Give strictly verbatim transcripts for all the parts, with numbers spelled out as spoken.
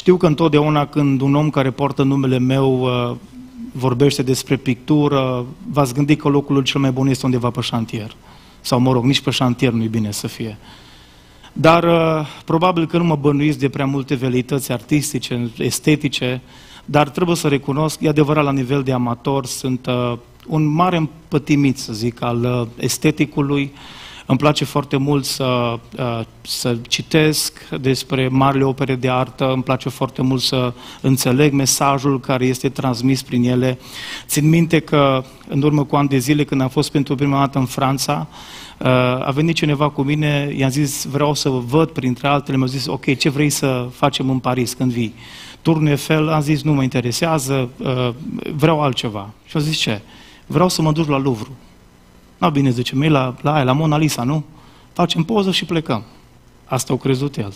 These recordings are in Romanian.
Știu că întotdeauna când un om care poartă numele meu uh, vorbește despre pictură, v-ați gândit că locul cel mai bun este undeva pe șantier. Sau, mă rog, nici pe șantier nu-i bine să fie. Dar uh, probabil că nu mă bănuiți de prea multe veleități artistice, estetice, dar trebuie să recunosc, e adevărat, la nivel de amator, sunt uh, un mare împătimit, să zic, al uh, esteticului. Îmi place foarte mult să, uh, să citesc despre marile opere de artă, îmi place foarte mult să înțeleg mesajul care este transmis prin ele. Țin minte că în urmă cu ani de zile, când am fost pentru prima dată în Franța, uh, a venit cineva cu mine, i-am zis, vreau să văd printre altele, mi-a zis, ok, ce vrei să facem în Paris când vii? Turnul Eiffel, am zis, nu mă interesează, uh, vreau altceva. Și a zis, ce? Vreau să mă duc la Louvre. Na, bine, zice, mei la, la aia, la Mona Lisa, nu? Facem poză și plecăm. Asta au crezut el.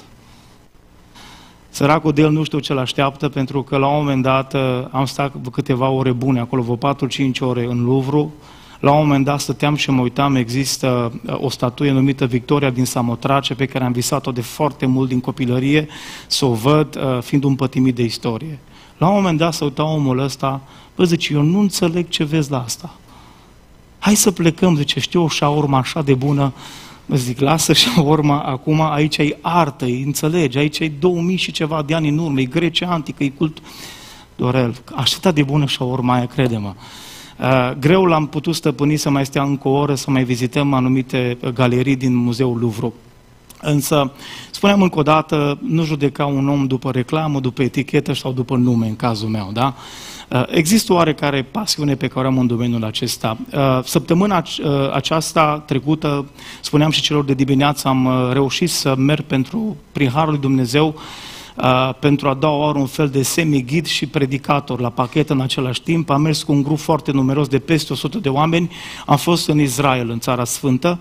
Săracul de el nu știu ce l-așteaptă, pentru că la un moment dat am stat câteva ore bune acolo, vreo patru-cinci ore în Louvre. La un moment dat stăteam și mă uitam, există o statuie numită Victoria din Samotrace, pe care am visat-o de foarte mult din copilărie, să o văd, fiind un pătimit de istorie. La un moment dat să uita omul ăsta, bă, zice, eu nu înțeleg ce vezi la asta. Hai să plecăm, zice, știu o șaurma așa de bună. Mă zic, lasă șaurma acum, aici e artă, îi înțelegi, aici e două mii și ceva de ani în urmă, e Grecia antică, e cult... Dorel, așa de bună șaurma aia, crede-mă. Uh, greu l-am putut stăpâni să mai stea încă o oră, să mai vizităm anumite galerii din Muzeul Louvre. Însă, spuneam încă o dată, nu judeca un om după reclamă, după etichetă sau după nume, în cazul meu, da? Există oarecare pasiune pe care am în domeniul acesta. Săptămâna aceasta trecută, spuneam și celor de dimineață, am reușit să merg pentru, prin Harul lui Dumnezeu, pentru a da oară un fel de semi-ghid și predicator la pachet în același timp. Am mers cu un grup foarte numeros de peste o sută de oameni, am fost în Israel, în Țara Sfântă,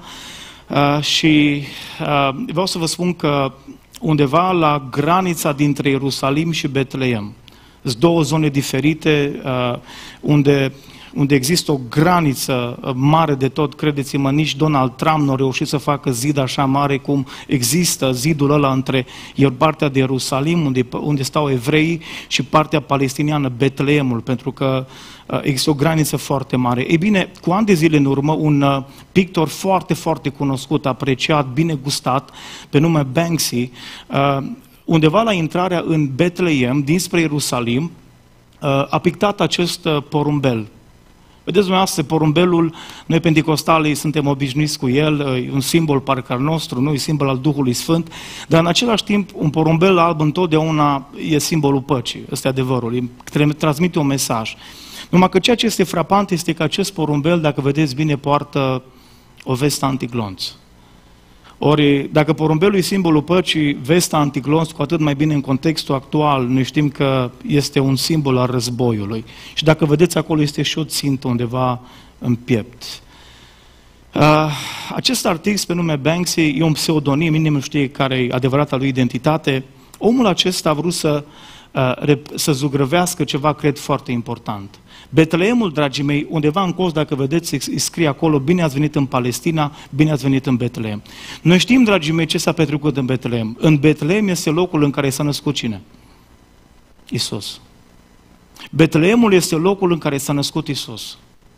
și vreau să vă spun că undeva la granița dintre Ierusalim și Betleem, sunt două zone diferite, uh, unde, unde există o graniță mare de tot, credeți-mă, nici Donald Trump nu a reușit să facă zid așa mare cum există zidul ăla între partea de Ierusalim, unde, unde stau evreii, și partea palestiniană, Betleemul, pentru că uh, există o graniță foarte mare. Ei bine, cu ani de zile în urmă, un uh, pictor foarte, foarte cunoscut, apreciat, bine gustat, pe nume Banksy, uh, undeva la intrarea în Betleem, dinspre Ierusalim, a pictat acest porumbel. Vedeți dumneavoastră, porumbelul, noi penticostalii suntem obișnuiți cu el, e un simbol parcă al nostru, nu e simbol al Duhului Sfânt, dar în același timp un porumbel alb întotdeauna e simbolul păcii, ăsta e adevărul, transmite un mesaj. Numai că ceea ce este frapant este că acest porumbel, dacă vedeți bine, poartă o vestă antiglonț. Ori, dacă porumbelul e simbolul păcii, vesta antiglonț, cu atât mai bine în contextul actual, noi știm că este un simbol al războiului. Și dacă vedeți, acolo este și o țintă undeva în piept. Uh, acest artist pe nume Banksy e un pseudonim, nimeni nu știe care e adevărata lui identitate. Omul acesta a vrut să, uh, să zugrăvească ceva, cred, foarte important. Betleemul, dragii mei, undeva în cost, dacă vedeți, îi scrie acolo, bine ați venit în Palestina, bine ați venit în Betleem. Noi știm, dragii mei, ce s-a petrecut în Betleem. În Betleem este locul în care s-a născut cine? Iisus. Betleemul este locul în care s-a născut Iisus.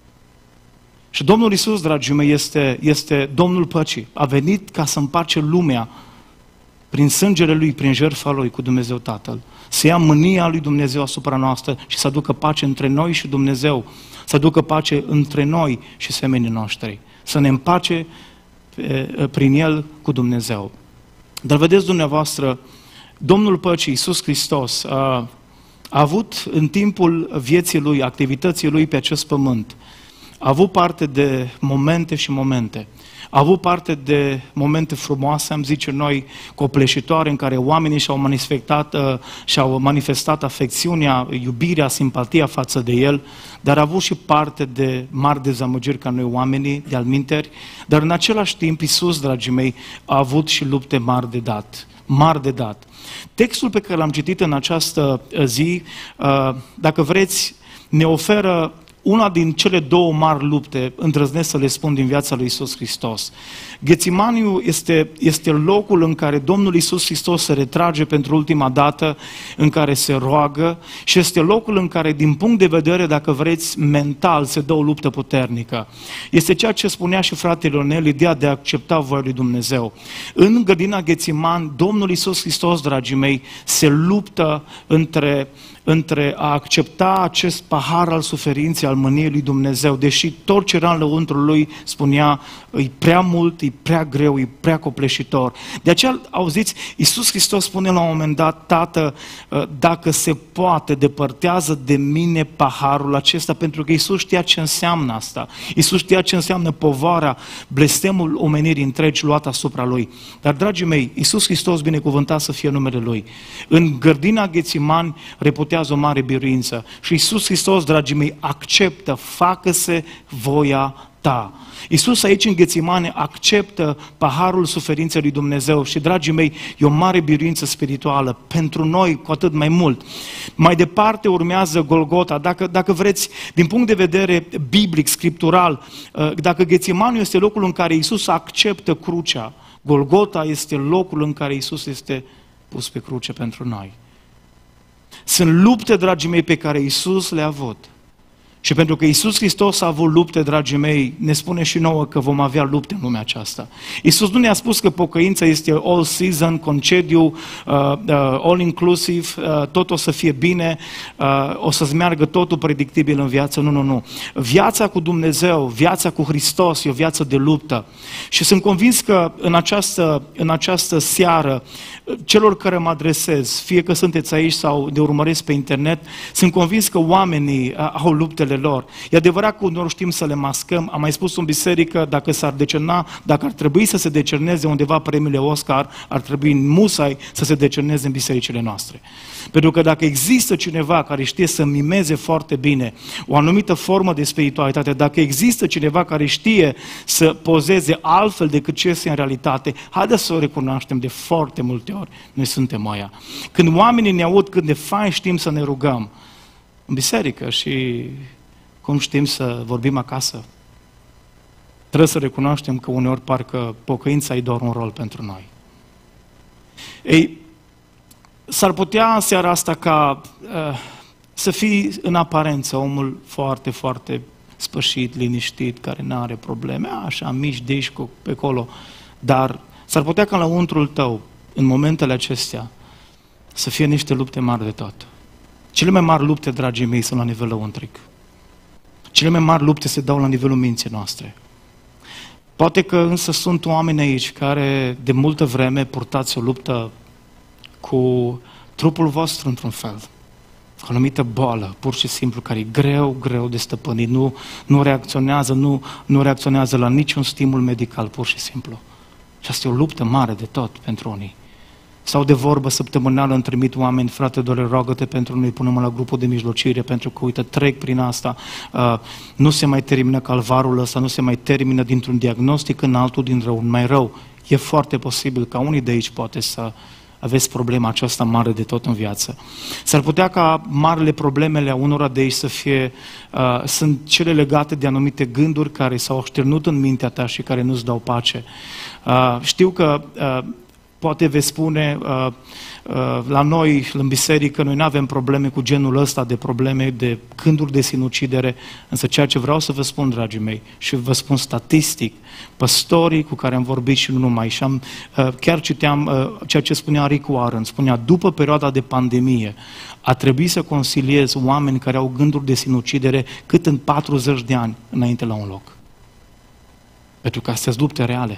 Și Domnul Iisus, dragii mei, este, este Domnul păcii. A venit ca să împace lumea prin sângele Lui, prin jertfa Lui cu Dumnezeu Tatăl. Să ia mânia Lui Dumnezeu asupra noastră și să aducă pace între noi și Dumnezeu. Să aducă pace între noi și semenii noștri. Să ne împace prin El cu Dumnezeu. Dar vedeți dumneavoastră, Domnul păcii, Iisus Hristos, a, a avut în timpul vieții Lui, activității Lui pe acest pământ, a avut parte de momente și momente. A avut parte de momente frumoase, am zice noi, copleșitoare, în care oamenii și-au manifestat, și-au manifestat afecțiunea, iubirea, simpatia față de El, dar a avut și parte de mari dezamăgiri ca noi oamenii, de alminteri, dar în același timp, Iisus, dragii mei, a avut și lupte mari de dat, mari de dat. Textul pe care l-am citit în această zi, dacă vreți, ne oferă una din cele două mari lupte, îndrăznesc să le spun, din viața lui Iisus Hristos. Ghețimaniu este, este locul în care Domnul Iisus Hristos se retrage pentru ultima dată, în care se roagă și este locul în care, din punct de vedere, dacă vreți, mental, se dă o luptă puternică. Este ceea ce spunea și fratele Ionel, ideea de a accepta voia lui Dumnezeu. În grădina Ghețiman, Domnul Iisus Hristos, dragii mei, se luptă între între a accepta acest pahar al suferinței, al mâniei lui Dumnezeu, deși tot ce era în lăuntrul lui spunea, e prea mult, e prea greu, e prea copleșitor. De aceea, auziți, Iisus Hristos spune la un moment dat, Tată, dacă se poate, depărtează de mine paharul acesta, pentru că Iisus știa ce înseamnă asta. Iisus știa ce înseamnă povara, blestemul omenirii întregi luat asupra lui. Dar, dragii mei, Iisus Hristos, binecuvântat să fie numele Lui. În grădina Ghețiman reputează o mare biruință. Și Iisus Hristos, dragii mei, acceptă, facă-se voia ta. Iisus aici în Ghețimane acceptă paharul suferinței lui Dumnezeu și, dragii mei, e o mare biruință spirituală pentru noi, cu atât mai mult. Mai departe urmează Golgota. Dacă, dacă vreți, din punct de vedere biblic, scriptural, dacă Ghețimaniul este locul în care Iisus acceptă crucea, Golgota este locul în care Iisus este pus pe cruce pentru noi. Sunt lupte, dragii mei, pe care Iisus le-a avut. Și pentru că Iisus Hristos a avut lupte, dragii mei, ne spune și nouă că vom avea lupte în lumea aceasta. Iisus nu ne-a spus că pocăința este all season, concediu, uh, uh, all inclusive, uh, tot o să fie bine, uh, o să-ți meargă totul predictibil în viață. Nu, nu, nu. Viața cu Dumnezeu, viața cu Hristos e o viață de luptă. Și sunt convins că în această, în această seară, celor care mă adresez, fie că sunteți aici sau ne urmăresc pe internet, sunt convins că oamenii uh, au luptele lor. E adevărat că uneori știm să le mascăm. Am mai spus în biserică, dacă s-ar decerna, dacă ar trebui să se decerneze undeva premiile Oscar, ar trebui în musai să se decerneze în bisericile noastre. Pentru că dacă există cineva care știe să mimeze foarte bine o anumită formă de spiritualitate, dacă există cineva care știe să pozeze altfel decât ce este în realitate, haideți să o recunoaștem de foarte multe ori. Noi suntem aia. Când oamenii ne aud cât de fain știm să ne rugăm în biserică și cum știm să vorbim acasă, trebuie să recunoaștem că uneori parcă pocăința e doar un rol pentru noi. Ei, s-ar putea în seara asta ca uh, să fii în aparență omul foarte, foarte spășit, liniștit, care nu are probleme, așa, mici de aici pe acolo, dar s-ar putea ca la untrul tău, în momentele acestea, să fie niște lupte mari de tot. Cele mai mari lupte, dragii mei, sunt la nivel lăuntric. Cele mai mari lupte se dau la nivelul minții noastre. Poate că însă sunt oameni aici care de multă vreme purtați o luptă cu trupul vostru într-un fel. O anumită boală, pur și simplu, care e greu, greu de stăpânit. Nu, nu reacționează, nu, nu reacționează la niciun stimul medical, pur și simplu. Și asta e o luptă mare de tot pentru unii. Sau de vorbă săptămânală îmi trimit oameni, frate, doar roagă-te pentru noi, punem la grupul de mijlocire, pentru că, uite, trec prin asta, uh, nu se mai termină calvarul ăsta, nu se mai termină dintr-un diagnostic în altul, din rău în mai rău. E foarte posibil ca unii de aici poate să aveți problema aceasta mare de tot în viață. S-ar putea ca marile problemele a unora de aici să fie, uh, sunt cele legate de anumite gânduri care s-au așternut în mintea ta și care nu-ți dau pace. Uh, știu că uh, poate veți spune, uh, uh, la noi, în biserică, noi nu avem probleme cu genul ăsta de probleme, de gânduri de sinucidere, însă ceea ce vreau să vă spun, dragii mei, și vă spun statistic, păstorii cu care am vorbit și nu numai, și am, uh, chiar citeam uh, ceea ce spunea Rick Warren, spunea, după perioada de pandemie, a trebuit să consiliez oameni care au gânduri de sinucidere cât în patruzeci de ani înainte la un loc. Pentru că astea sunt lupte reale.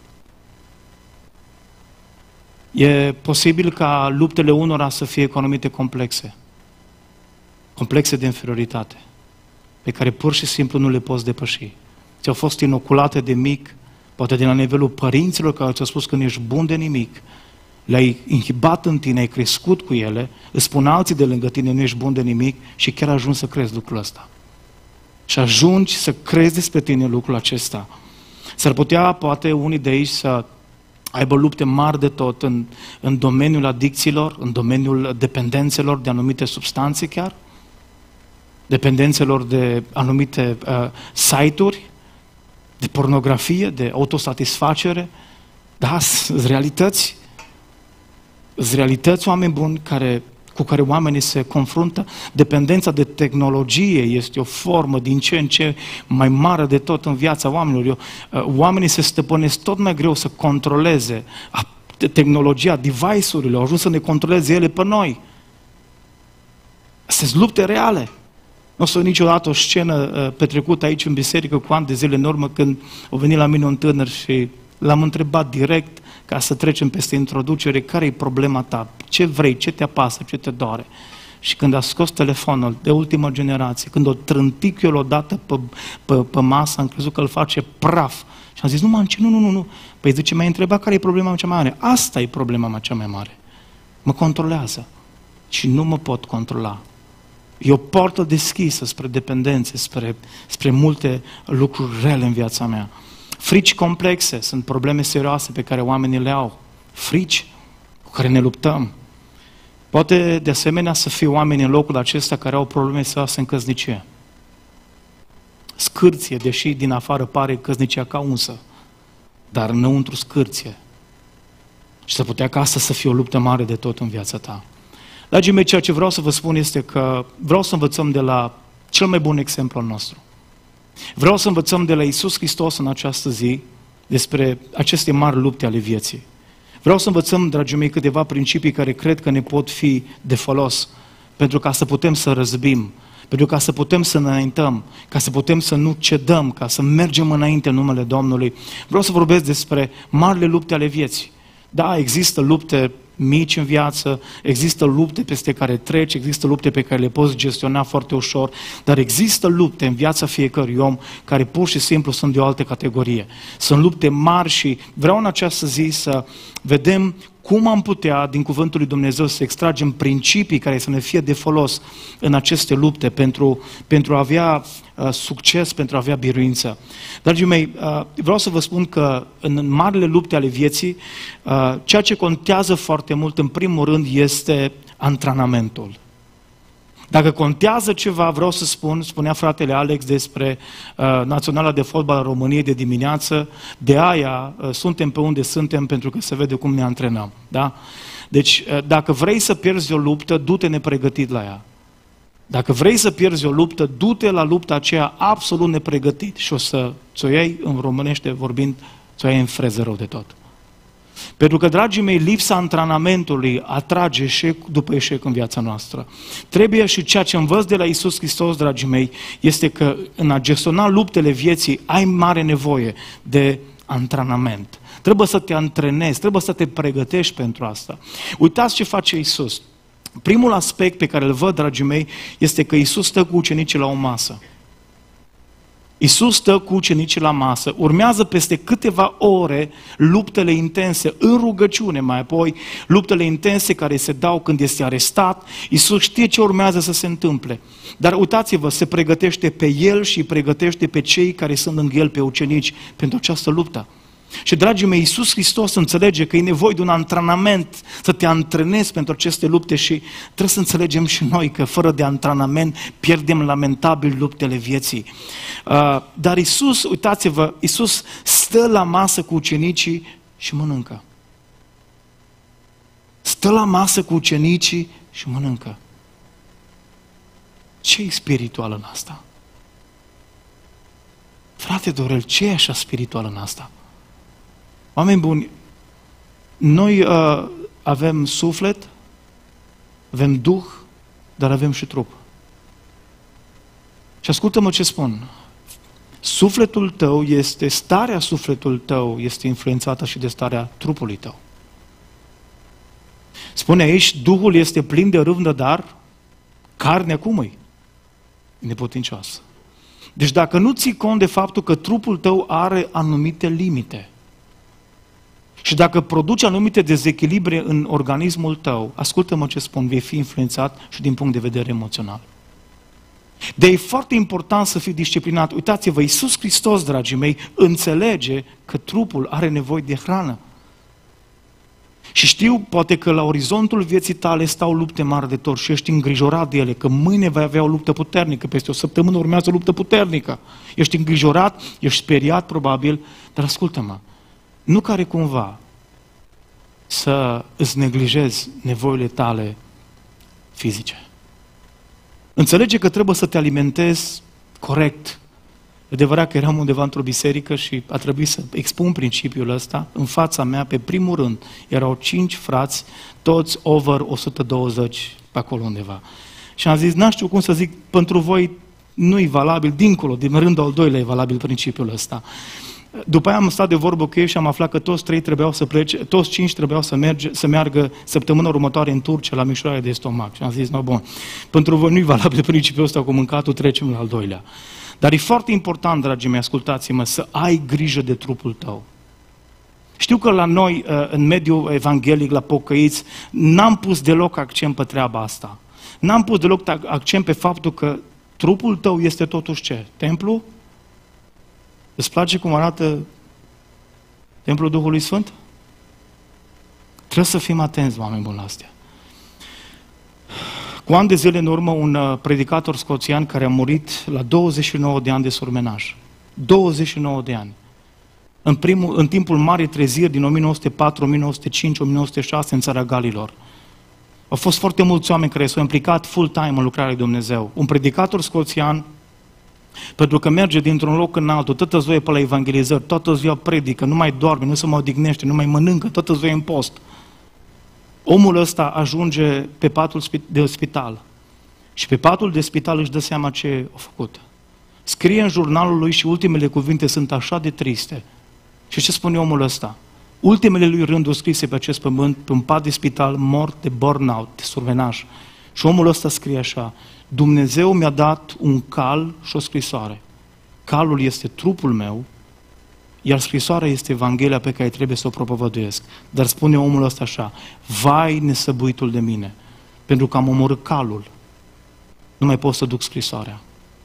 E posibil ca luptele unora să fie cu anumite complexe, complexe de inferioritate, pe care pur și simplu nu le poți depăși. Ți-au fost inoculate de mic, poate de la nivelul părinților care ți-au spus că nu ești bun de nimic, le-ai inhibat în tine, ai crescut cu ele, îți spun alții de lângă tine, nu ești bun de nimic și chiar ajungi să crezi lucrul ăsta. Și ajungi să crezi despre tine lucrul acesta. S-ar putea, poate, unii de aici să aibă lupte mari de tot în, în domeniul adicțiilor, în domeniul dependențelor de anumite substanțe chiar. dependențelor de anumite uh, site-uri, de pornografie, de autosatisfacere. Da, sunt realități. Sunt realități, oameni buni, care, cu care oamenii se confruntă. Dependența de tehnologie este o formă din ce în ce mai mare de tot în viața oamenilor. Oamenii se stăpânesc tot mai greu să controleze tehnologia, device-urile, au ajuns să ne controleze ele pe noi. Sunt lupte reale. Nu o să niciodată o scenă uh, petrecută aici în biserică cu ani de zile în urmă, când a venit la mine un tânăr și l-am întrebat direct, ca să trecem peste introducere, care e problema ta? Ce vrei? Ce te apasă? Ce te doare? Și când a scos telefonul de ultimă generație, când o trântic eu odată pe, pe, pe masă, am crezut că îl face praf. Și am zis, nu, man, nu, nu, nu, nu. Păi zice, m-ai întrebat care e problema mea cea mai mare. Asta e problema mea cea mai mare. Mă controlează. Și nu mă pot controla. E o portă deschisă spre dependențe, spre, spre multe lucruri rele în viața mea. Frici complexe sunt probleme serioase pe care oamenii le au. Frici cu care ne luptăm. Poate de asemenea să fie oameni în locul acesta care au probleme serioase în căsnicie. Scârție, deși din afară pare căsnicia ca unsă, dar înăuntru scârție. Și să putea ca asta să fie o luptă mare de tot în viața ta. Dragii mei, ceea ce vreau să vă spun este că vreau să învățăm de la cel mai bun exemplu al nostru. Vreau să învățăm de la Iisus Hristos în această zi despre aceste mari lupte ale vieții. Vreau să învățăm, dragii mei, câteva principii care cred că ne pot fi de folos pentru ca să putem să răzbim, pentru ca să putem să înaintăm, ca să putem să nu cedăm, ca să mergem înainte în numele Domnului. Vreau să vorbesc despre marile lupte ale vieții. Da, există lupte mici în viață, există lupte peste care treci, există lupte pe care le poți gestiona foarte ușor, dar există lupte în viața fiecărui om care pur și simplu sunt de o altă categorie. Sunt lupte mari și vreau în această zi să vedem cum am putea, din Cuvântul lui Dumnezeu, să extragem principii care să ne fie de folos în aceste lupte pentru, pentru a avea uh, succes, pentru a avea biruință. Dragii mei, uh, vreau să vă spun că în marile lupte ale vieții, uh, ceea ce contează foarte mult, în primul rând, este antrenamentul. Dacă contează ceva, vreau să spun, spunea fratele Alex despre uh, Naționala de Fotbal a României de dimineață, de aia uh, suntem pe unde suntem pentru că se vede cum ne antrenăm. Da? Deci, uh, dacă vrei să pierzi o luptă, du-te nepregătit la ea. Dacă vrei să pierzi o luptă, du-te la lupta aceea absolut nepregătit și o să ți-o iei, în românește vorbind, ți-o iei în freză rău de tot. Pentru că, dragii mei, lipsa antrenamentului atrage eșec după eșec în viața noastră. Trebuie și ceea ce învăț de la Iisus Hristos, dragii mei, este că în a gestiona luptele vieții ai mare nevoie de antrenament. Trebuie să te antrenezi, trebuie să te pregătești pentru asta. Uitați ce face Iisus. Primul aspect pe care îl văd, dragii mei, este că Iisus stă cu ucenicii la o masă. Iisus stă cu ucenicii la masă, urmează peste câteva ore luptele intense, în rugăciune mai apoi, luptele intense care se dau când este arestat. Iisus știe ce urmează să se întâmple. Dar uitați-vă, se pregătește pe El și îi pregătește pe cei care sunt lângă El, pe ucenici, pentru această luptă. Și, dragii mei, Iisus Hristos înțelege că e nevoie de un antrenament, să te antrenezi pentru aceste lupte și trebuie să înțelegem și noi că fără de antrenament pierdem lamentabil luptele vieții. Uh, dar Iisus, uitați-vă, Iisus stă la masă cu ucenicii și mănâncă. Stă la masă cu ucenicii și mănâncă. Ce e spiritual în asta? Frate Dorel, ce e așa spiritual în asta? Oameni buni, noi uh, avem suflet, avem duh, dar avem și trup. Și ascultă-mă ce spun. Sufletul tău este, starea sufletul tău este influențată și de starea trupului tău. Spune aici, Duhul este plin de râvnă, dar carnea cum e? Neputincioasă. Deci dacă nu ții cont de faptul că trupul tău are anumite limite, și dacă produci anumite dezechilibre în organismul tău, ascultă-mă ce spun, vei fi influențat și din punct de vedere emoțional. De e foarte important să fii disciplinat. Uitați-vă, Iisus Hristos, dragii mei, înțelege că trupul are nevoie de hrană. Și știu, poate că la orizontul vieții tale stau lupte mari de tot și ești îngrijorat de ele, că mâine vei avea o luptă puternică, peste o săptămână urmează o luptă puternică. Ești îngrijorat, ești speriat probabil, dar ascultă-mă, nu care cumva să îți neglijezi nevoile tale fizice. Înțelege că trebuie să te alimentezi corect. E adevărat că eram undeva într-o biserică și a trebuit să expun principiul ăsta. În fața mea, pe primul rând, erau cinci frați, toți over o sută douăzeci, pe acolo undeva. Și am zis, n-știu cum să zic, pentru voi nu e valabil, dincolo, din rândul al doilea e valabil principiul ăsta. După aia am stat de vorbă cu ei și am aflat că toți trei trebuiau să plece, toți cinci trebuiau să, merge, să meargă săptămâna următoare în Turcia la mișurare de stomac. Și am zis, no, bun, pentru voi nu e valabil principiul ăsta cu mâncatul, trecem la al doilea. Dar e foarte important, dragii mei, ascultați-mă, să ai grijă de trupul tău. Știu că la noi, în mediul evanghelic, la pocăiți, n-am pus deloc accent pe treaba asta. N-am pus deloc accent pe faptul că trupul tău este totuși ce? Templu? Îți place cum arată templul Duhului Sfânt? Trebuie să fim atenți, oameni buni, la astea. Cu ani de zile în urmă, un predicator scoțian care a murit la douăzeci și nouă de ani de surmenaj. douăzeci și nouă de ani. În, primul, în timpul Marii Treziri din o mie nouă sute patru, o mie nouă sute cinci, o mie nouă sute șase în țara Galilor. Au fost foarte mulți oameni care s-au implicat full-time în lucrarea lui Dumnezeu. Un predicator scoțian, pentru că merge dintr-un loc în altul, toată ziua pe la evangelizări, toată ziua predică, nu mai doarme, nu se mai odihnește, nu mai mănâncă, toată ziua în post. Omul ăsta ajunge pe patul de spital și pe patul de spital își dă seama ce a făcut. Scrie în jurnalul lui și ultimele cuvinte sunt așa de triste. Și ce spune omul ăsta? Ultimele lui rânduri scrise pe acest pământ, pe un pat de spital, mort de burnout, de surmenaj. Și omul ăsta scrie așa: Dumnezeu mi-a dat un cal și o scrisoare. Calul este trupul meu, iar scrisoarea este Evanghelia pe care trebuie să o propovăduiesc. Dar spune omul ăsta așa: vai nesăbuitul de mine, pentru că am omorât calul, nu mai pot să duc scrisoarea.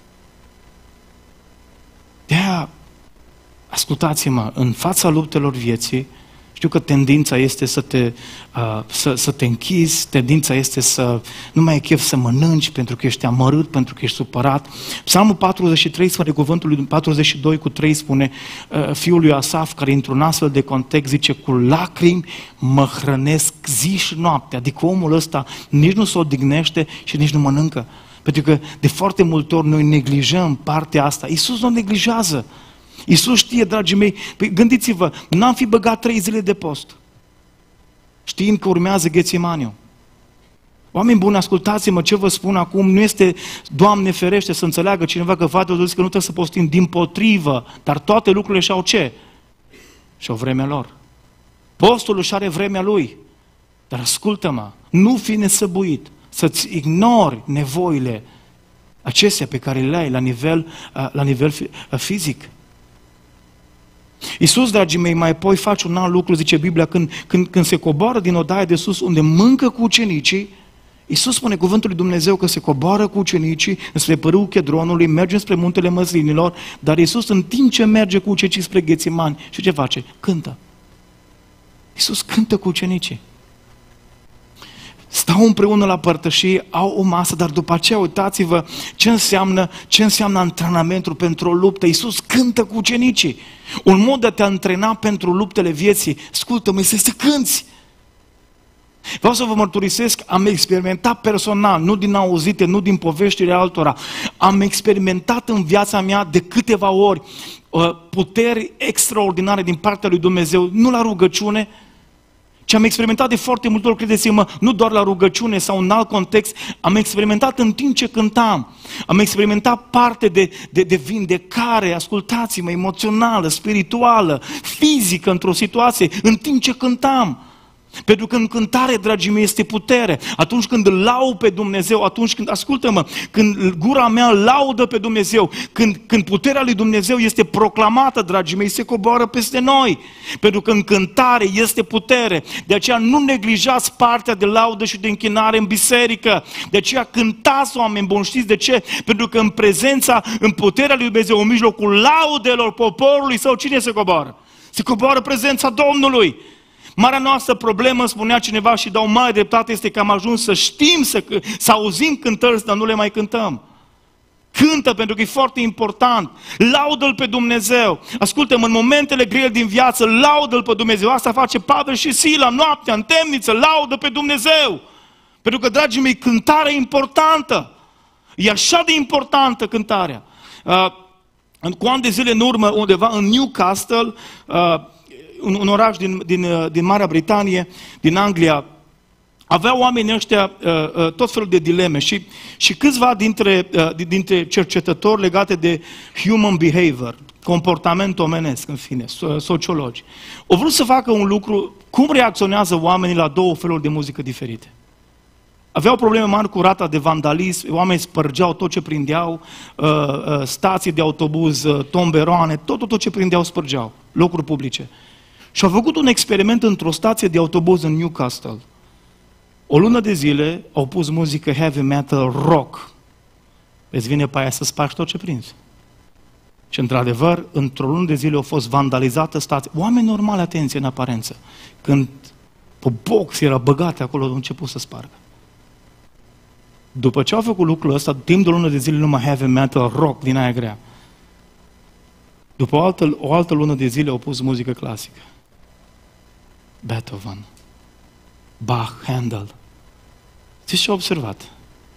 De-aia, ascultați-mă, în fața luptelor vieții, știu că tendința este să te, uh, să, să te închizi, tendința este să nu mai ai chef să mănânci pentru că ești amărât, pentru că ești supărat. Psalmul patruzeci și trei, spune cuvântul lui patruzeci și doi cu trei, spune uh, fiul lui Asaf, care într-un astfel de context zice: cu lacrimi mă hrănesc zi și noapte. Adică omul ăsta nici nu se odihnește și nici nu mănâncă. Pentru că de foarte multe ori noi neglijăm partea asta. Iisus nu neglijează. Iisus știe, dragii mei, păi gândiți-vă, n-am fi băgat trei zile de post, știind că urmează Ghețimaniu. Oameni buni, ascultați-mă, ce vă spun acum nu este, Doamne ferește, să înțeleagă cineva că Fratele Dumnezeu că nu trebuie să postim, dimpotrivă, dar toate lucrurile și-au ce? Și-au vremea lor. Postul își are vremea lui, dar ascultă-mă, nu fi nesăbuit, să-ți ignori nevoile acestea pe care le ai la nivel, la nivel fizic. Iisus, dragii mei, mai apoi face un alt lucru, zice Biblia, când, când, când se coboară din odaia de sus, unde mâncă cu ucenicii, Iisus spune cuvântul lui Dumnezeu că se coboară cu ucenicii spre pârâul Chedronului, merge spre muntele Măslinilor, dar Iisus, în timp ce merge cu ucenicii spre Ghețimani, și ce face? Cântă. Iisus cântă cu ucenicii. Stau împreună la părtășie, au o masă, dar după aceea uitați-vă ce înseamnă, ce înseamnă antrenamentul pentru o luptă. Iisus cântă cu ucenicii. Un mod de a te antrena pentru luptele vieții, ascultă-mă, este să cânți. Vreau să vă mărturisesc, am experimentat personal, nu din auzite, nu din poveștile altora, am experimentat în viața mea de câteva ori puteri extraordinare din partea lui Dumnezeu, nu la rugăciune, ci am experimentat de foarte multe ori, credeți-mă, nu doar la rugăciune sau în alt context, am experimentat în timp ce cântam, am experimentat parte de, de, de vindecare, ascultați-mă, emoțională, spirituală, fizică într-o situație, în timp ce cântam. Pentru că în cântare, dragii mei, este putere. Atunci când îl laud pe Dumnezeu, atunci când, ascultă-mă, când gura mea laudă pe Dumnezeu, când, când puterea lui Dumnezeu este proclamată, dragii mei, se coboară peste noi. Pentru că în cântare este putere. De aceea nu neglijați partea de laudă și de închinare în biserică. De aceea cântați, oameni buni, știți de ce? Pentru că în prezența, în puterea lui Dumnezeu, în mijlocul laudelor poporului său, cine se coboară? Se coboară prezența Domnului. Marea noastră problemă, spunea cineva și dau mare dreptate, este că am ajuns să știm, să, să auzim cântări, dar nu le mai cântăm. Cântă pentru că e foarte important. Laudă-L pe Dumnezeu. Ascultă-mă, în momentele grele din viață, laudă-L pe Dumnezeu. Asta face Pavel și Sila, noaptea, în temniță, laudă pe Dumnezeu. Pentru că, dragii mei, cântarea e importantă. E așa de importantă cântarea. Uh, cu ani de zile în urmă, undeva în Newcastle, uh, un, un oraș din, din, din Marea Britanie, din Anglia, aveau oamenii ăștia uh, uh, tot felul de dileme și, și câțiva dintre, uh, dintre cercetători legate de human behavior, comportament omenesc, în fine, sociologi, au vrut să facă un lucru, cum reacționează oamenii la două feluri de muzică diferite. Aveau probleme mari cu rata de vandalism, oamenii spărgeau tot ce prindeau, uh, uh, stații de autobuz, uh, tomberoane, tot, tot, tot ce prindeau spărgeau, locuri publice. Și au făcut un experiment într-o stație de autobuz în Newcastle. O lună de zile au pus muzică heavy metal rock. Îți vine pe aia să spargi tot ce prinzi. Și într-adevăr, într-o lună de zile au fost vandalizată stația. Oameni normali, atenție, în aparență. Când pe box era băgate acolo, au început să spargă. După ce au făcut lucrul ăsta, timp de o lună de zile numai heavy metal rock din aia grea. După o altă, o altă lună de zile au pus muzică clasică. Beethoven, Bach, Handel. Știți ce au observat?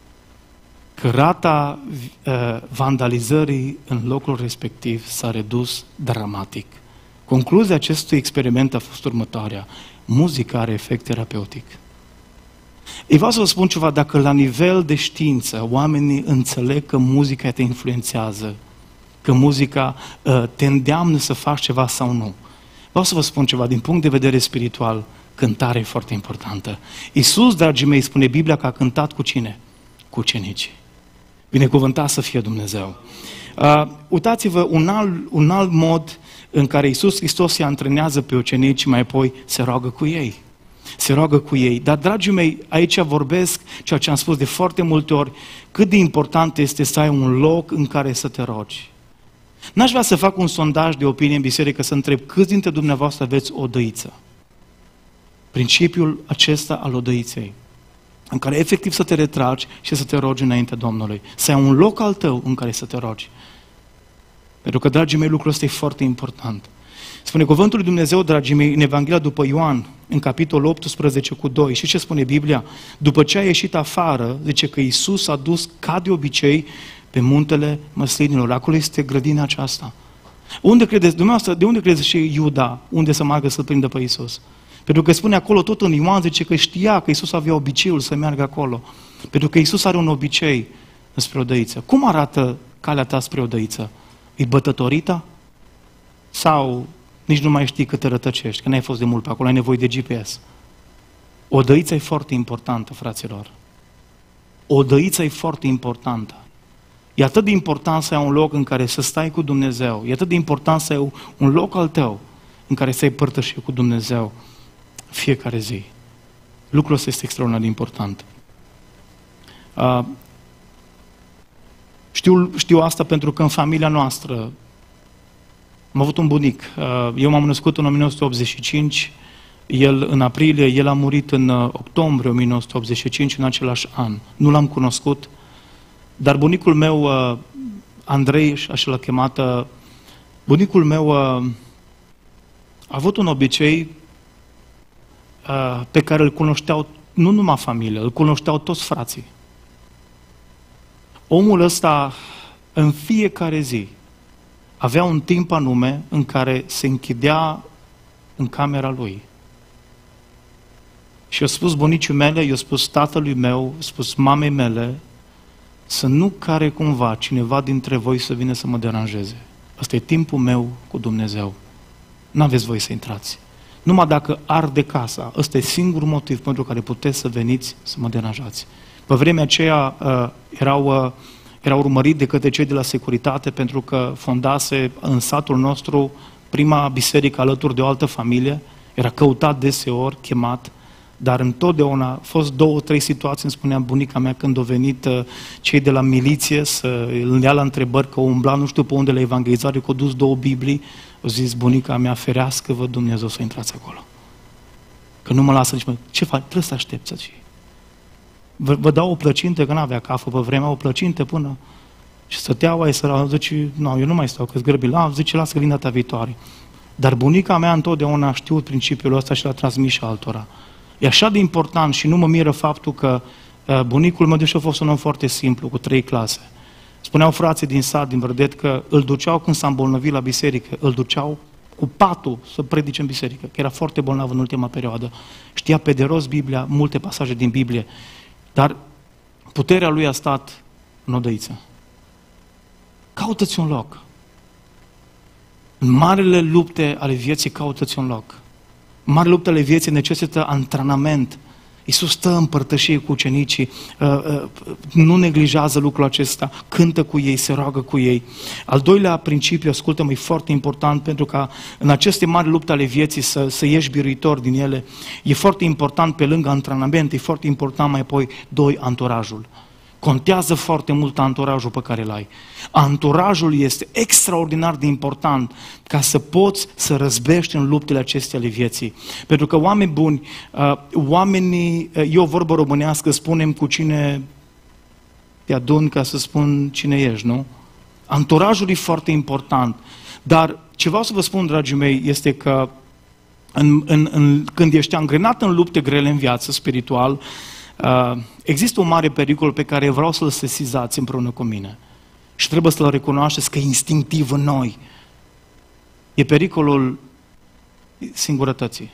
Că rata uh, vandalizării în locul respectiv s-a redus dramatic. Concluzia acestui experiment a fost următoarea. Muzica are efect terapeutic. Ei, vreau să vă spun ceva, dacă la nivel de știință oamenii înțeleg că muzica te influențează, că muzica uh, te îndeamnă să faci ceva sau nu. Vreau să vă spun ceva, din punct de vedere spiritual, cântarea e foarte importantă. Iisus, dragii mei, spune Biblia că a cântat cu cine? Cu ucenicii. Binecuvântat să fie Dumnezeu. Uh, uitați-vă, un alt, un alt mod în care Iisus Hristos se antrenează pe ucenici și mai apoi se roagă cu ei. Se roagă cu ei. Dar, dragii mei, aici vorbesc ceea ce am spus de foarte multe ori, cât de important este să ai un loc în care să te rogi. N-aș vrea să fac un sondaj de opinie în biserică, să întreb câți dintre dumneavoastră aveți o dăiță. Principiul acesta al odăiței, în care efectiv să te retragi și să te rogi înaintea Domnului. Să ai un loc al tău în care să te rogi. Pentru că, dragii mei, lucrul ăsta e foarte important. Spune cuvântul lui Dumnezeu, dragii mei, în Evanghelia după Ioan, în capitolul optsprezece cu doi. Și ce spune Biblia? După ce a ieșit afară, zice că Iisus a dus, ca de obicei, pe muntele măslinilor. Acolo este grădina aceasta. Unde credeți, dumneavoastră, de unde credeți și Iuda, unde să meargă să-L prindă pe Iisus? Pentru că spune acolo, tot în Ioan, zice că știa că Iisus avea obiceiul să meargă acolo. Pentru că Iisus are un obicei spre odăiță. Cum arată calea ta spre odăiță? E bătătorită? Sau nici nu mai știi cât te rătăcești, că n-ai fost de mult pe acolo, ai nevoie de G P S. Odăița e foarte importantă, fraților. Odăița e foarte importantă. E atât de important să ai un loc în care să stai cu Dumnezeu. E atât de important să ai un loc al tău în care să ai părtășie cu Dumnezeu fiecare zi. Lucrul ăsta este extraordinar de important. Uh, știu, știu asta pentru că în familia noastră am avut un bunic. Uh, eu m-am născut în o mie nouă sute optzeci și cinci, el în aprilie, el a murit în uh, octombrie o mie nouă sute optzeci și cinci, în același an. Nu l-am cunoscut, dar bunicul meu, uh, Andrei, așa l-a chemat, uh, bunicul meu uh, a avut un obicei uh, pe care îl cunoșteau nu numai familia, îl cunoșteau toți frații. Omul ăsta, în fiecare zi, avea un timp anume în care se închidea în camera lui. Și i-a spus bunicii mele, i-a spus tatălui meu, i-a spus mamei mele, să nu care cumva cineva dintre voi să vină să mă deranjeze. Asta e timpul meu cu Dumnezeu. N-aveți voie să intrați. Numai dacă arde casa, ăsta e singurul motiv pentru care puteți să veniți să mă deranjați. Pe vremea aceea uh, erau, uh, erau urmăriți de către cei de la securitate pentru că fondase în satul nostru prima biserică alături de o altă familie. Era căutat deseori, chemat, dar întotdeauna a fost două, trei situații, îmi spunea bunica mea când au venit uh, cei de la miliție să îl ia la întrebări că umbla nu știu pe unde la evangelizare, că au dus două Biblii. Au zis bunica mea, ferească-vă Dumnezeu să intrați acolo. Că nu mă lasă nici mă. Ce faci? Trebuie să aștepți aici. Vă, vă dau o plăcinte, că n-avea cafă pe vremea, o plăcinte până... Și stăteau aia să zice, nu, eu nu mai stau, că-s grăbil. La, zice, lasă că vin data viitoare. Dar bunica mea întotdeauna a știut principiul ăsta și l-a transmis și altora. E așa de important și nu mă miră faptul că uh, bunicul meu, deși a fost un om foarte simplu, cu trei clase. Spuneau frații din sat, din Vărdet, că îl duceau când s-a îmbolnăvit la biserică, îl duceau cu patul să predice în biserică, că era foarte bolnav în ultima perioadă. Știa pe de rost Biblia, multe pasaje din Biblie, dar puterea lui a stat în odăiță. Caută-ți un loc. În marele lupte ale vieții, caută-ți un loc. În marele lupte ale vieții necesită antrenament. Iisus stă în părtășie cu ucenicii, nu neglijează lucrul acesta, cântă cu ei, se roagă cu ei. Al doilea principiu, ascultă-mă, e foarte important, pentru că în aceste mari lupte ale vieții să, să ieși biruitor din ele, e foarte important, pe lângă antrenament, e foarte important mai apoi, doi, anturajul. Contează foarte mult anturajul pe care îl ai. Anturajul este extraordinar de important ca să poți să răzbești în luptele acestea ale vieții. Pentru că oameni buni, oamenii, e o vorbă românească, spunem cu cine te adun ca să spun cine ești, nu? Anturajul e foarte important. Dar ce vreau să vă spun, dragii mei, este că în, în, în, când ești angrenat în lupte grele în viață, spiritual, Uh, există un mare pericol pe care vreau să-l sesizați împreună cu mine. Și trebuie să-l recunoașteți că e instinctiv în noi. E pericolul singurătății.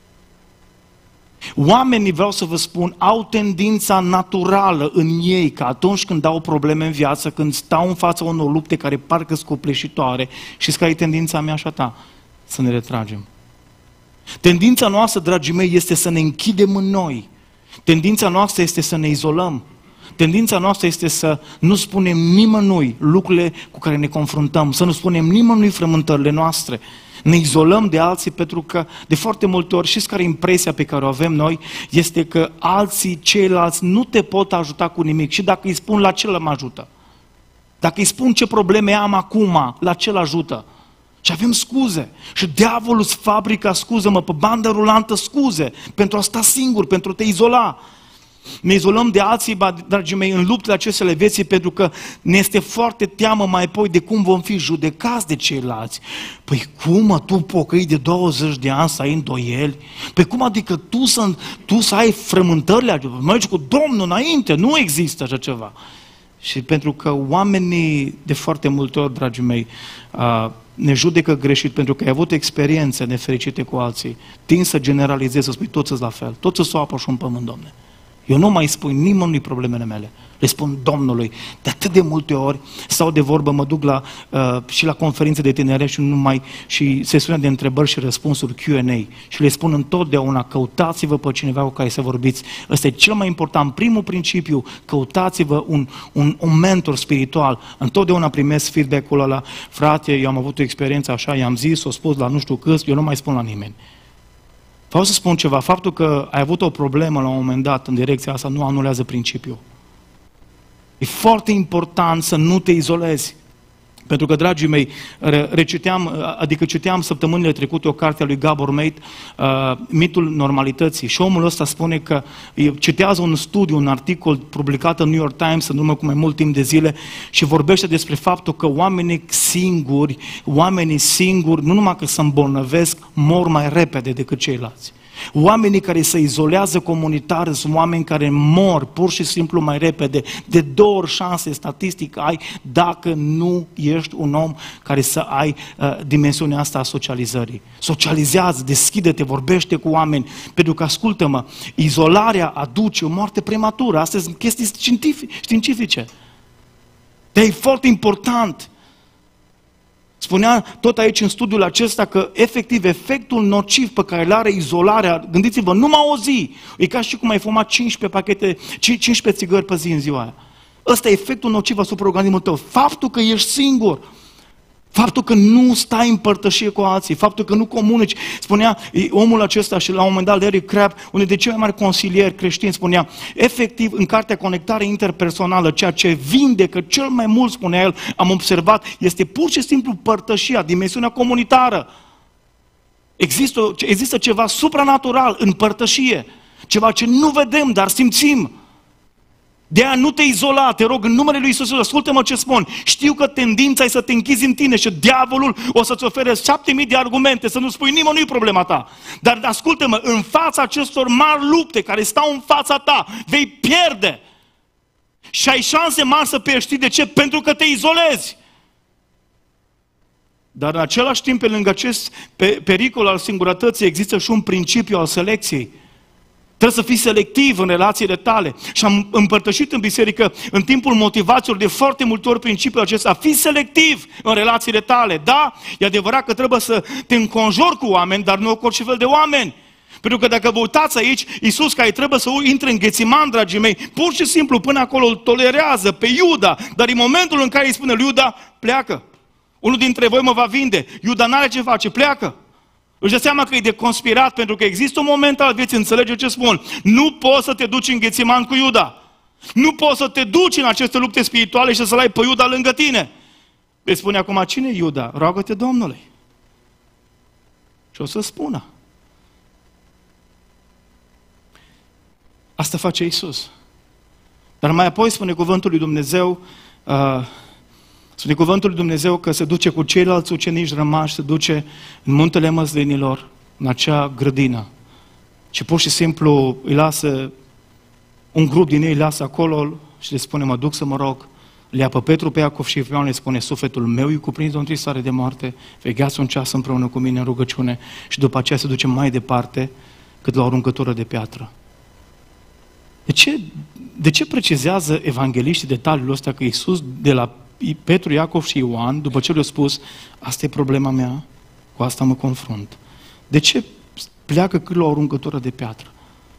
Oamenii, vreau să vă spun, au tendința naturală în ei, că atunci când au probleme în viață, când stau în fața unor lupte care parcă sunt copleșitoare, știți care e tendința mea și a ta? Să ne retragem. Tendința noastră, dragii mei, este să ne închidem în noi. Tendința noastră este să ne izolăm. Tendința noastră este să nu spunem nimănui lucrurile cu care ne confruntăm, să nu spunem nimănui frământările noastre. Ne izolăm de alții pentru că de foarte multe ori, știți care e impresia pe care o avem noi? Este că alții, ceilalți, nu te pot ajuta cu nimic. Și dacă îi spun, la ce mă ajută? Dacă îi spun ce probleme am acum, la ce-l ajută? Și avem scuze. Și diavolul îți fabrică, scuză-mă, pe bandă rulantă scuze pentru a sta singur, pentru a te izola. Ne izolăm de alții, dragii mei, în luptele acestea ale vieții, pentru că ne este foarte teamă mai apoi de cum vom fi judecați de ceilalți. Păi cum, mă, tu pocăi de douăzeci de ani să ai îndoieli? Păi cum adică tu să, tu să ai frământările? Mergi cu Domnul înainte, nu există așa ceva. Și pentru că oamenii, de foarte multe ori, dragii mei, ne judecă greșit pentru că ai avut experiențe nefericite cu alții, tind să generalizezi, să spui toți sunt la fel, toți sunt o apă și un pământ, Doamne. Eu nu mai spun nimănui problemele mele, le spun Domnului. De atât de multe ori stau de vorbă, mă duc la, uh, și la conferințe de tineret și, numai, și sesiunea de întrebări și răspunsuri Q and A și le spun întotdeauna, căutați-vă pe cineva cu care să vorbiți. Ăsta e cel mai important, primul principiu, căutați-vă un, un, un mentor spiritual. Întotdeauna primesc feedback-ul ăla, frate, eu am avut o experiență așa, i-am zis, o spus la nu știu câți, eu nu mai spun la nimeni. Vreau să spun ceva, faptul că ai avut o problemă la un moment dat în direcția asta nu anulează principiul. E foarte important să nu te izolezi. Pentru că, dragii mei, reciteam, adică citeam săptămânile trecute o carte a lui Gabor Mate, uh, Mitul normalității. Și omul ăsta spune că citează un studiu, un articol publicat în New York Times în urmă cu mai mult timp de zile și vorbește despre faptul că oamenii singuri, oamenii singuri, nu numai că se îmbolnăvesc, mor mai repede decât ceilalți. Oamenii care se izolează comunitar sunt oameni care mor pur și simplu mai repede, de două ori șanse statistic ai dacă nu ești un om care să ai uh, dimensiunea asta a socializării. Socializează, deschide-te, vorbește cu oameni, pentru că, ascultă-mă, izolarea aduce o moarte prematură, astea sunt chestii științifice. Dar e foarte important. Spunea tot aici în studiul acesta că efectiv efectul nociv pe care îl are izolarea, gândiți-vă, numai o zi, e ca și cum ai fumat cincisprezece pachete, cincisprezece țigări pe zi în ziua aia. Ăsta e efectul nociv asupra organismului tău. Faptul că ești singur, faptul că nu stai în părtășie cu alții, faptul că nu comunici. Spunea omul acesta și la un moment dat, Larry Crabb, unul de cei mai mari consilieri creștini, spunea, efectiv, în cartea Conectare interpersonală, ceea ce vindecă cel mai mult, spunea el, am observat, este pur și simplu părtășia, dimensiunea comunitară. Există, există ceva supranatural în părtășie, ceva ce nu vedem, dar simțim. De aia nu te izola, te rog, în numele lui Iisus, ascultă-mă ce spun. Știu că tendința e să te închizi în tine și diavolul o să-ți ofere șapte mii de argumente, să nu spui nimeni, nu-i problema ta. Dar ascultă-mă, în fața acestor mari lupte care stau în fața ta, vei pierde. Și ai șanse mari să pierzi. De ce? Pentru că te izolezi. Dar în același timp, pe lângă acest pericol al singurătății, există și un principiu al selecției. Trebuie să fii selectiv în relațiile tale. Și am împărtășit în biserică, în timpul motivațiilor, de foarte multe ori principiul acesta. Fii selectiv în relațiile tale. Da, e adevărat că trebuie să te înconjori cu oameni, dar nu cu orice fel de oameni. Pentru că dacă vă uitați aici, Iisus, care trebuie să intre în Ghețiman, dragii mei, pur și simplu până acolo îl tolerează pe Iuda, dar în momentul în care îi spune lui Iuda, pleacă. Unul dintre voi mă va vinde. Iuda n-are ce face, pleacă. Își dă seama că e de conspirat, pentru că există un moment al vieții, înțelege ce spun. Nu poți să te duci în Ghețiman cu Iuda. Nu poți să te duci în aceste lupte spirituale și să-l ai pe Iuda lângă tine. Îi spune acum, cine e Iuda? Roagă-te Domnului. Și o să spună. Asta face Iisus. Dar mai apoi spune cuvântul lui Dumnezeu, uh, spune cuvântul lui Dumnezeu că se duce cu ceilalți ucenici rămași, se duce în muntele măslinilor, în acea grădină. Și pur și simplu îi lasă, un grup din ei îi lasă acolo și le spune, mă duc să mă rog. Le ia pe Petru, pe Iacov și Ioan, le spune, sufletul meu e cuprins de o întristare de moarte, vegheați un ceas împreună cu mine în rugăciune și după aceea se duce mai departe cât la o aruncătură de piatră. De ce, de ce precizează evangeliștii detaliul ăsta că Iisus de la Petru, Iacov și Ioan, după ce le-a spus, asta e problema mea, cu asta mă confrunt. De ce pleacă cât la o aruncătură de piatră?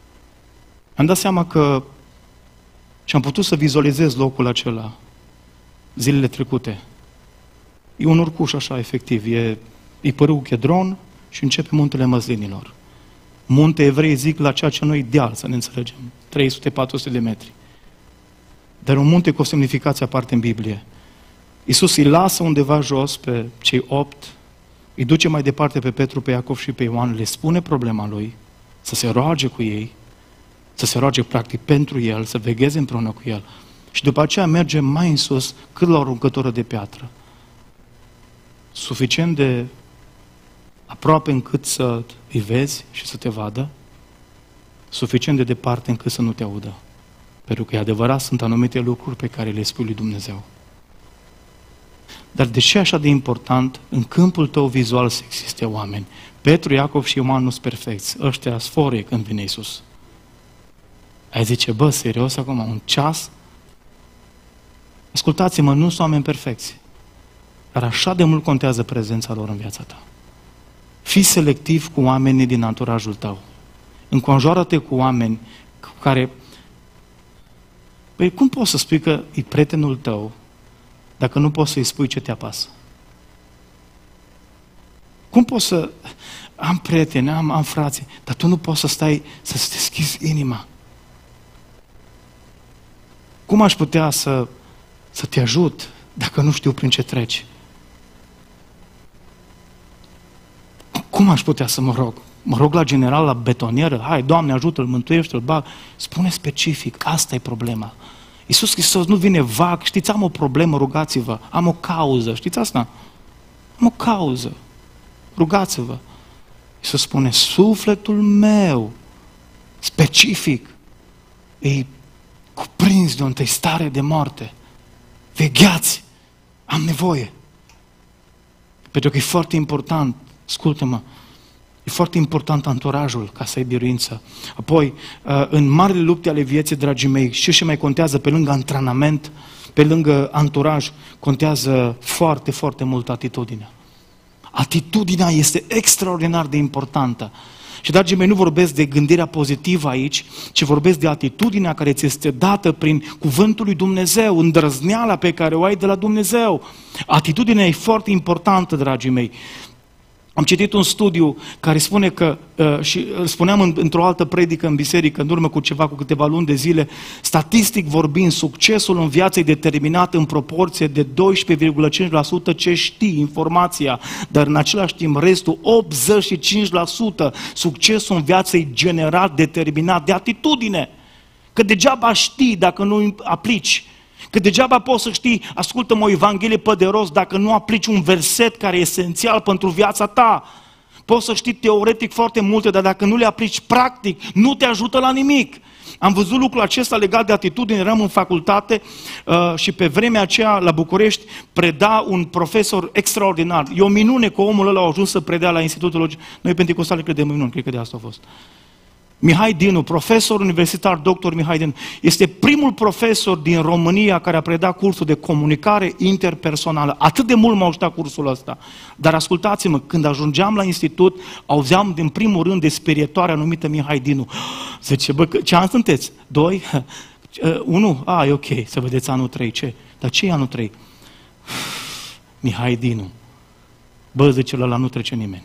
Am dat seama că și am putut să vizualizez locul acela zilele trecute. E un urcuș așa, efectiv, e, e părâul Chedron și începe muntele Măslinilor. Munte evrei zic la ceea ce nu e ideal, să ne înțelegem, trei sute patru sute de metri. Dar un munte cu o semnificație aparte în Biblie. Iisus îi lasă undeva jos pe cei opt, îi duce mai departe pe Petru, pe Iacov și pe Ioan, le spune problema lui, să se roage cu ei, să se roage practic pentru el, să vegheze împreună cu el. Și după aceea merge mai în sus, cât la o aruncătură de piatră. Suficient de aproape încât să îi vezi și să te vadă, suficient de departe încât să nu te audă. Pentru că e adevărat, sunt anumite lucruri pe care le spui lui Dumnezeu. Dar de ce e așa de important în câmpul tău vizual să existe oameni? Petru, Iacov și Ioan nu sunt perfecți. Ăștia sforie când vine Iisus. Ai zice, bă, serios acum, un ceas? Ascultați-mă, nu sunt oameni perfecți. Dar așa de mult contează prezența lor în viața ta. Fii selectiv cu oamenii din anturajul tău. Înconjoară-te cu oameni cu care... Păi cum poți să spui că e prietenul tău dacă nu poți să-i spui ce te apasă? Cum poți să... Am prieteni, am, am frații, dar tu nu poți să stai, să-ți deschizi inima. Cum aș putea să, să te ajut dacă nu știu prin ce treci? Cum aș putea să mă rog? Mă rog la general, la betonieră, hai, Doamne, ajută-l, mântuiește-l, bag. Spune specific, asta e problema. Iisus Hristos nu vine vag, știți, am o problemă, rugați-vă, am o cauză, știți asta? Am o cauză, rugați-vă. Iisus spune, sufletul meu, specific, e cuprins de o întristare de moarte. Vegheați, am nevoie. Pentru că e foarte important, ascultă-mă, e foarte important anturajul ca să ai biruință. Apoi, în marile lupte ale vieții, dragii mei, și ce mai contează pe lângă antrenament, pe lângă anturaj, contează foarte, foarte mult atitudinea. Atitudinea este extraordinar de importantă. Și, dragii mei, nu vorbesc de gândirea pozitivă aici, ci vorbesc de atitudinea care ți este dată prin cuvântul lui Dumnezeu, îndrăzneala pe care o ai de la Dumnezeu. Atitudinea e foarte importantă, dragii mei. Am citit un studiu care spune că, uh, și spuneam în, într-o altă predică în biserică, în urmă cu ceva, cu câteva luni de zile, statistic vorbind, succesul în viață e determinat în proporție de doisprezece virgulă cinci la sută ce știi, informația, dar în același timp restul, optzeci și cinci la sută succesul în viață e generat, determinat de atitudine. Că degeaba știi dacă nu aplici. Că degeaba poți să știi, ascultă-mă o Evanghelie pe de rost, dacă nu aplici un verset care e esențial pentru viața ta. Poți să știi teoretic foarte multe, dar dacă nu le aplici practic, nu te ajută la nimic. Am văzut lucrul acesta legat de atitudine, eram în facultate uh, și pe vremea aceea la București preda un profesor extraordinar. E o minune că omul ăla a ajuns să predea la Institutul Logic. Noi penticostali credem în minuni, cred că de asta a fost. Mihai Dinu, profesor universitar, doctor Mihai Dinu, este primul profesor din România care a predat cursul de comunicare interpersonală. Atât de mult m-a ajutat cursul ăsta. Dar ascultați-mă, când ajungeam la institut, auzeam din primul rând de sperietoarea numită Mihai Dinu. Zice, bă, ce an sunteți? Doi? Unu? A, e ok, să vedeți anul trei. Ce? Dar ce e anul trei? Mihai Dinu. Bă, zice, ăla nu trece nimeni.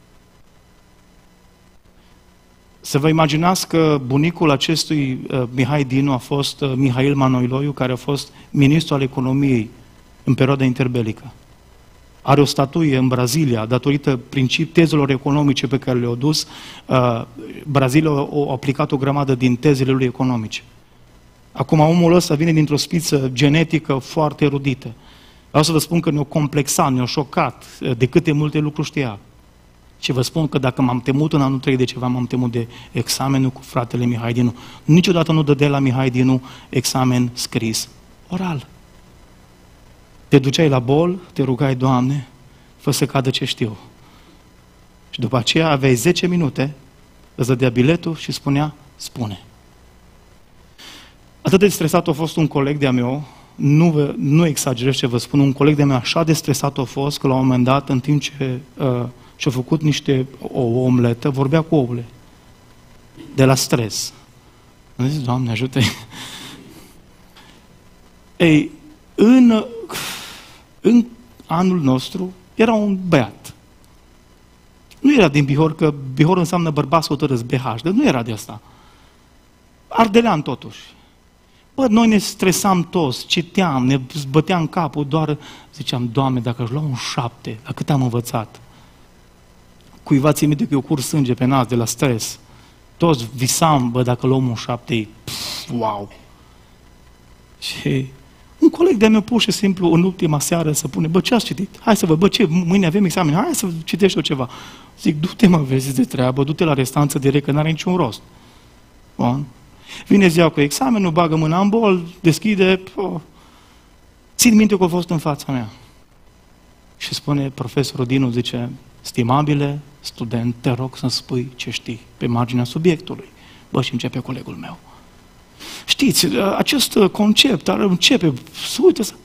Să vă imaginați că bunicul acestui uh, Mihai Dinu a fost uh, Mihail Manoiloiu, care a fost ministru al economiei în perioada interbelică. Are o statuie în Brazilia, datorită principi, tezelor economice pe care le-au dus. Uh, Brazilia a, a aplicat o grămadă din tezele lui economice. Acum omul ăsta vine dintr-o spiță genetică foarte erudită. Vreau să vă spun că ne-a complexat, ne-a șocat de câte multe lucruri știa. Și vă spun că dacă m-am temut în anul trei de ceva, m-am temut de examenul cu fratele Mihai Dinu. Niciodată nu dădea la Mihai Dinu examen scris, oral. Te duceai la bol, te rugai, Doamne, fă să cadă ce știu. Și după aceea aveai zece minute, îți dădea biletul și spunea, spune. Atât de stresat a fost un coleg de-a meu, nu, vă, nu exagerez ce vă spun, un coleg de-a meu așa de stresat a fost că la un moment dat, în timp ce uh, și-a făcut niște, o, o omletă, vorbea cu ouăle. De la stres. Am zis, Doamne, ajută-i. Ei, în, în anul nostru era un băiat. Nu era din Bihor, că Bihor înseamnă bărbați hotărâți, B H, dar nu era de asta. Ardelean totuși. Bă, noi ne stresam toți, citeam, ne băteam capul, doar ziceam, Doamne, dacă aș lua un șapte, la cât am învățat? Cuiva ție minte că eu curs sânge pe nas de la stres. Toți visam, bă, dacă luăm un șapte, pf, wow! Și un coleg de-a meu pur și simplu în ultima seară să pune, bă, ce ați citit? Hai să văd, bă, ce, mâine avem examen, hai să citești eu ceva. Zic, du-te, mă, vezi de treabă, du-te la restanță direct, că n-are niciun rost. Bun. Vine ziua cu examenul, bagă mâna în bol, deschide, oh. Țin minte că a fost în fața mea. Și spune profesorul Dinu, zice, stimabile student, te rog să-mi spui ce știi pe marginea subiectului. Bă, și începe colegul meu. Știți, acest concept ar începe, uite să...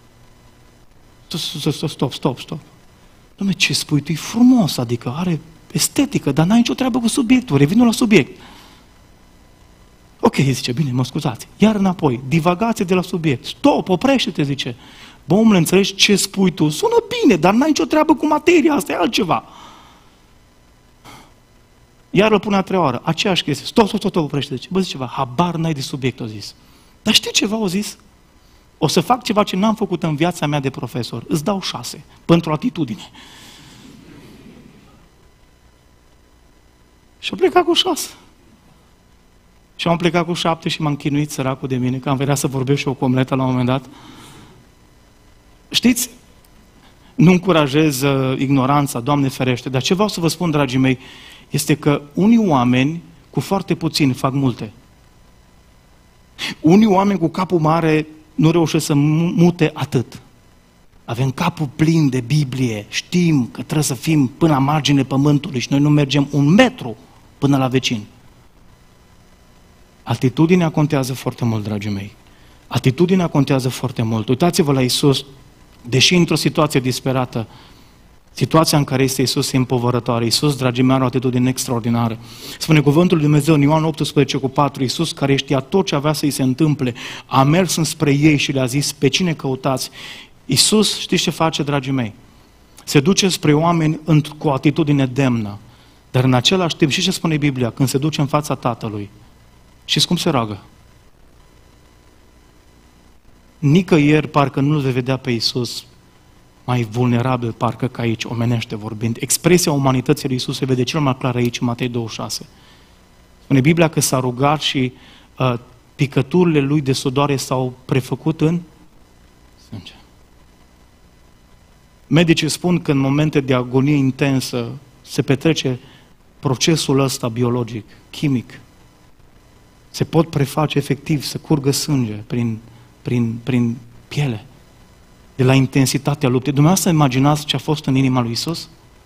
Stop, stop, stop, stop. Dom'le, ce spui tu, e frumos, adică are estetică, dar n-ai nicio treabă cu subiectul, revină la subiect. Ok, zice, bine, mă scuzați. Iar înapoi, divagație de la subiect. Stop, oprește-te, zice. Bă, omule, înțelegi ce spui tu? Sună bine, dar n-ai nicio treabă cu materia, asta e altceva. Iar îl pune a treia oară, aceeași chestie. Stop, stop, stop, oprește-te. Zice, bă, zice ceva, habar n-ai de subiect, o zis. Dar știi ceva, o zis? O să fac ceva ce n-am făcut în viața mea de profesor. Îți dau șase, pentru atitudine. Și a plecat cu șase. Și am plecat cu șapte și m-am chinuit săracul de mine, că am venit să vorbesc și o cu omletă la un moment dat. Știți, nu încurajez uh, ignoranța, Doamne ferește, dar ce vreau să vă spun, dragii mei, este că unii oameni cu foarte puțin fac multe. Unii oameni cu capul mare nu reușesc să mute atât. Avem capul plin de Biblie, știm că trebuie să fim până la marginea pământului și noi nu mergem un metru până la vecini. Atitudinea contează foarte mult, dragii mei. Atitudinea contează foarte mult. Uitați-vă la Iisus, deși într-o situație disperată, situația în care este Iisus e împovărătoare. Iisus, dragii mei, are o atitudine extraordinară. Spune cuvântul lui Dumnezeu în Ioan optsprezece cu patru, Iisus, care știa tot ce avea să-i se întâmple, a mers înspre ei și le-a zis, pe cine căutați? Iisus, știți ce face, dragii mei? se duce spre oameni cu o atitudine demnă. Dar în același timp, și ce spune Biblia? Când se duce în fața Tatălui, știți cum se roagă? Nicăieri parcă nu-L vei vedea pe Iisus mai vulnerabil, parcă ca aici, omenește vorbind. Expresia umanității lui Iisus se vede cel mai clar aici, în Matei douăzeci și șase. Spune Biblia că s-a rugat și uh, picăturile lui de sudoare s-au prefăcut în sânge. Medicii spun că în momente de agonie intensă se petrece procesul ăsta biologic, chimic. Se pot preface efectiv, să curgă sânge prin, prin, prin piele. De la intensitatea luptei. Dumneavoastră imaginați ce a fost în inima lui Iisus?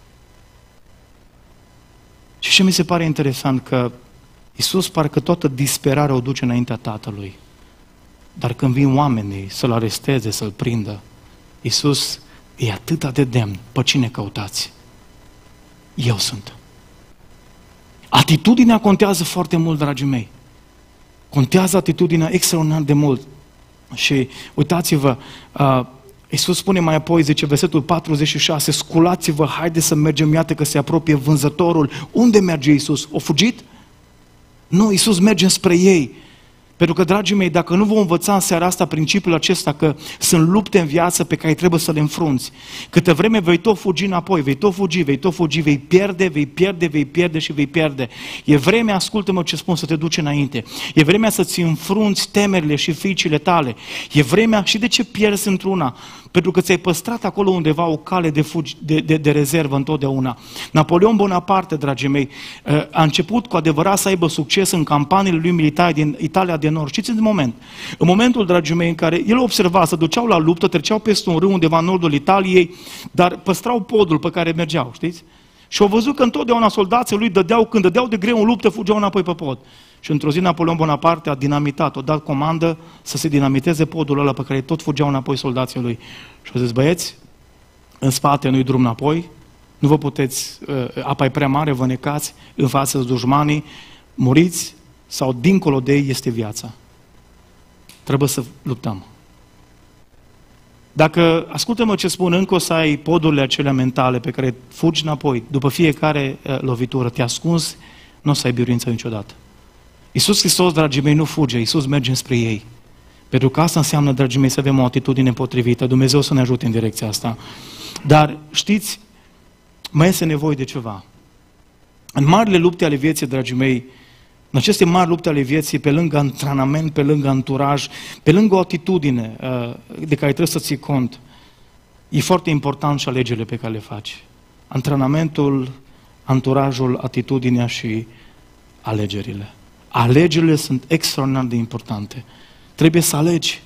Și ce mi se pare interesant, că Iisus parcă toată disperarea o duce înaintea Tatălui. Dar când vin oamenii să-L aresteze, să-L prindă, Iisus e atât de demn. Pe cine căutați? Eu sunt. Atitudinea contează foarte mult, dragii mei. Contează atitudinea extraordinar de mult. Și uitați-vă, uh, Iisus spune mai apoi, zice versetul patruzeci și șase, sculați-vă, haideți să mergem, iată că se apropie vânzătorul. Unde merge Iisus? O fugit? Nu, Iisus merge spre ei. Pentru că, dragii mei, dacă nu vom învăța în seara asta principiul acesta că sunt lupte în viață pe care trebuie să le înfrunți, câtă vreme vei tot fugi înapoi, vei tot fugi, vei tot fugi, vei pierde, vei pierde, vei pierde și vei pierde. E vremea, ascultă-mă ce spun, să te duci înainte. E vremea să-ți înfrunți temerile și fricile tale. E vremea, și de ce pierzi într-una? Pentru că ți-ai păstrat acolo undeva o cale de, fugi, de, de, de rezervă întotdeauna. Napoleon Bonaparte, dragii mei, a început cu adevărat să aibă succes în campaniile lui militare din Italia de Nord. Știți în moment? În momentul, dragii mei, în care el observa, să duceau la luptă, treceau peste un râu undeva în nordul Italiei, dar păstrau podul pe care mergeau, știți? Și au văzut că întotdeauna soldații lui dădeau, când dădeau de greu în luptă, fugeau înapoi pe pod. Și într-o zi Napoleon Bonaparte a dinamitat, a dat comandă să se dinamiteze podul ăla pe care tot fugeau înapoi soldații lui. Și au zis, băieți, în spate nu-i drum înapoi, nu vă puteți, apa e prea mare, vă necați, în față dușmanii, muriți sau dincolo de ei este viața. Trebuie să luptăm. Dacă, ascultă-mă ce spun, încă o să ai podurile acelea mentale pe care fugi înapoi, după fiecare uh, lovitură, te ascunzi, nu o să ai biruință niciodată. Iisus Hristos, dragii mei, nu fuge, Iisus merge spre ei. Pentru că asta înseamnă, dragii mei, să avem o atitudine potrivită. Dumnezeu să ne ajute în direcția asta. Dar, știți, mai este nevoie de ceva. În marile lupte ale vieții, dragii mei, în aceste mari lupte ale vieții, pe lângă antrenament, pe lângă anturaj, pe lângă o atitudine uh, de care trebuie să ții cont, e foarte important și alegerile pe care le faci. Antrenamentul, anturajul, atitudinea și alegerile. Alegerile sunt extraordinar de importante. Trebuie să alegi.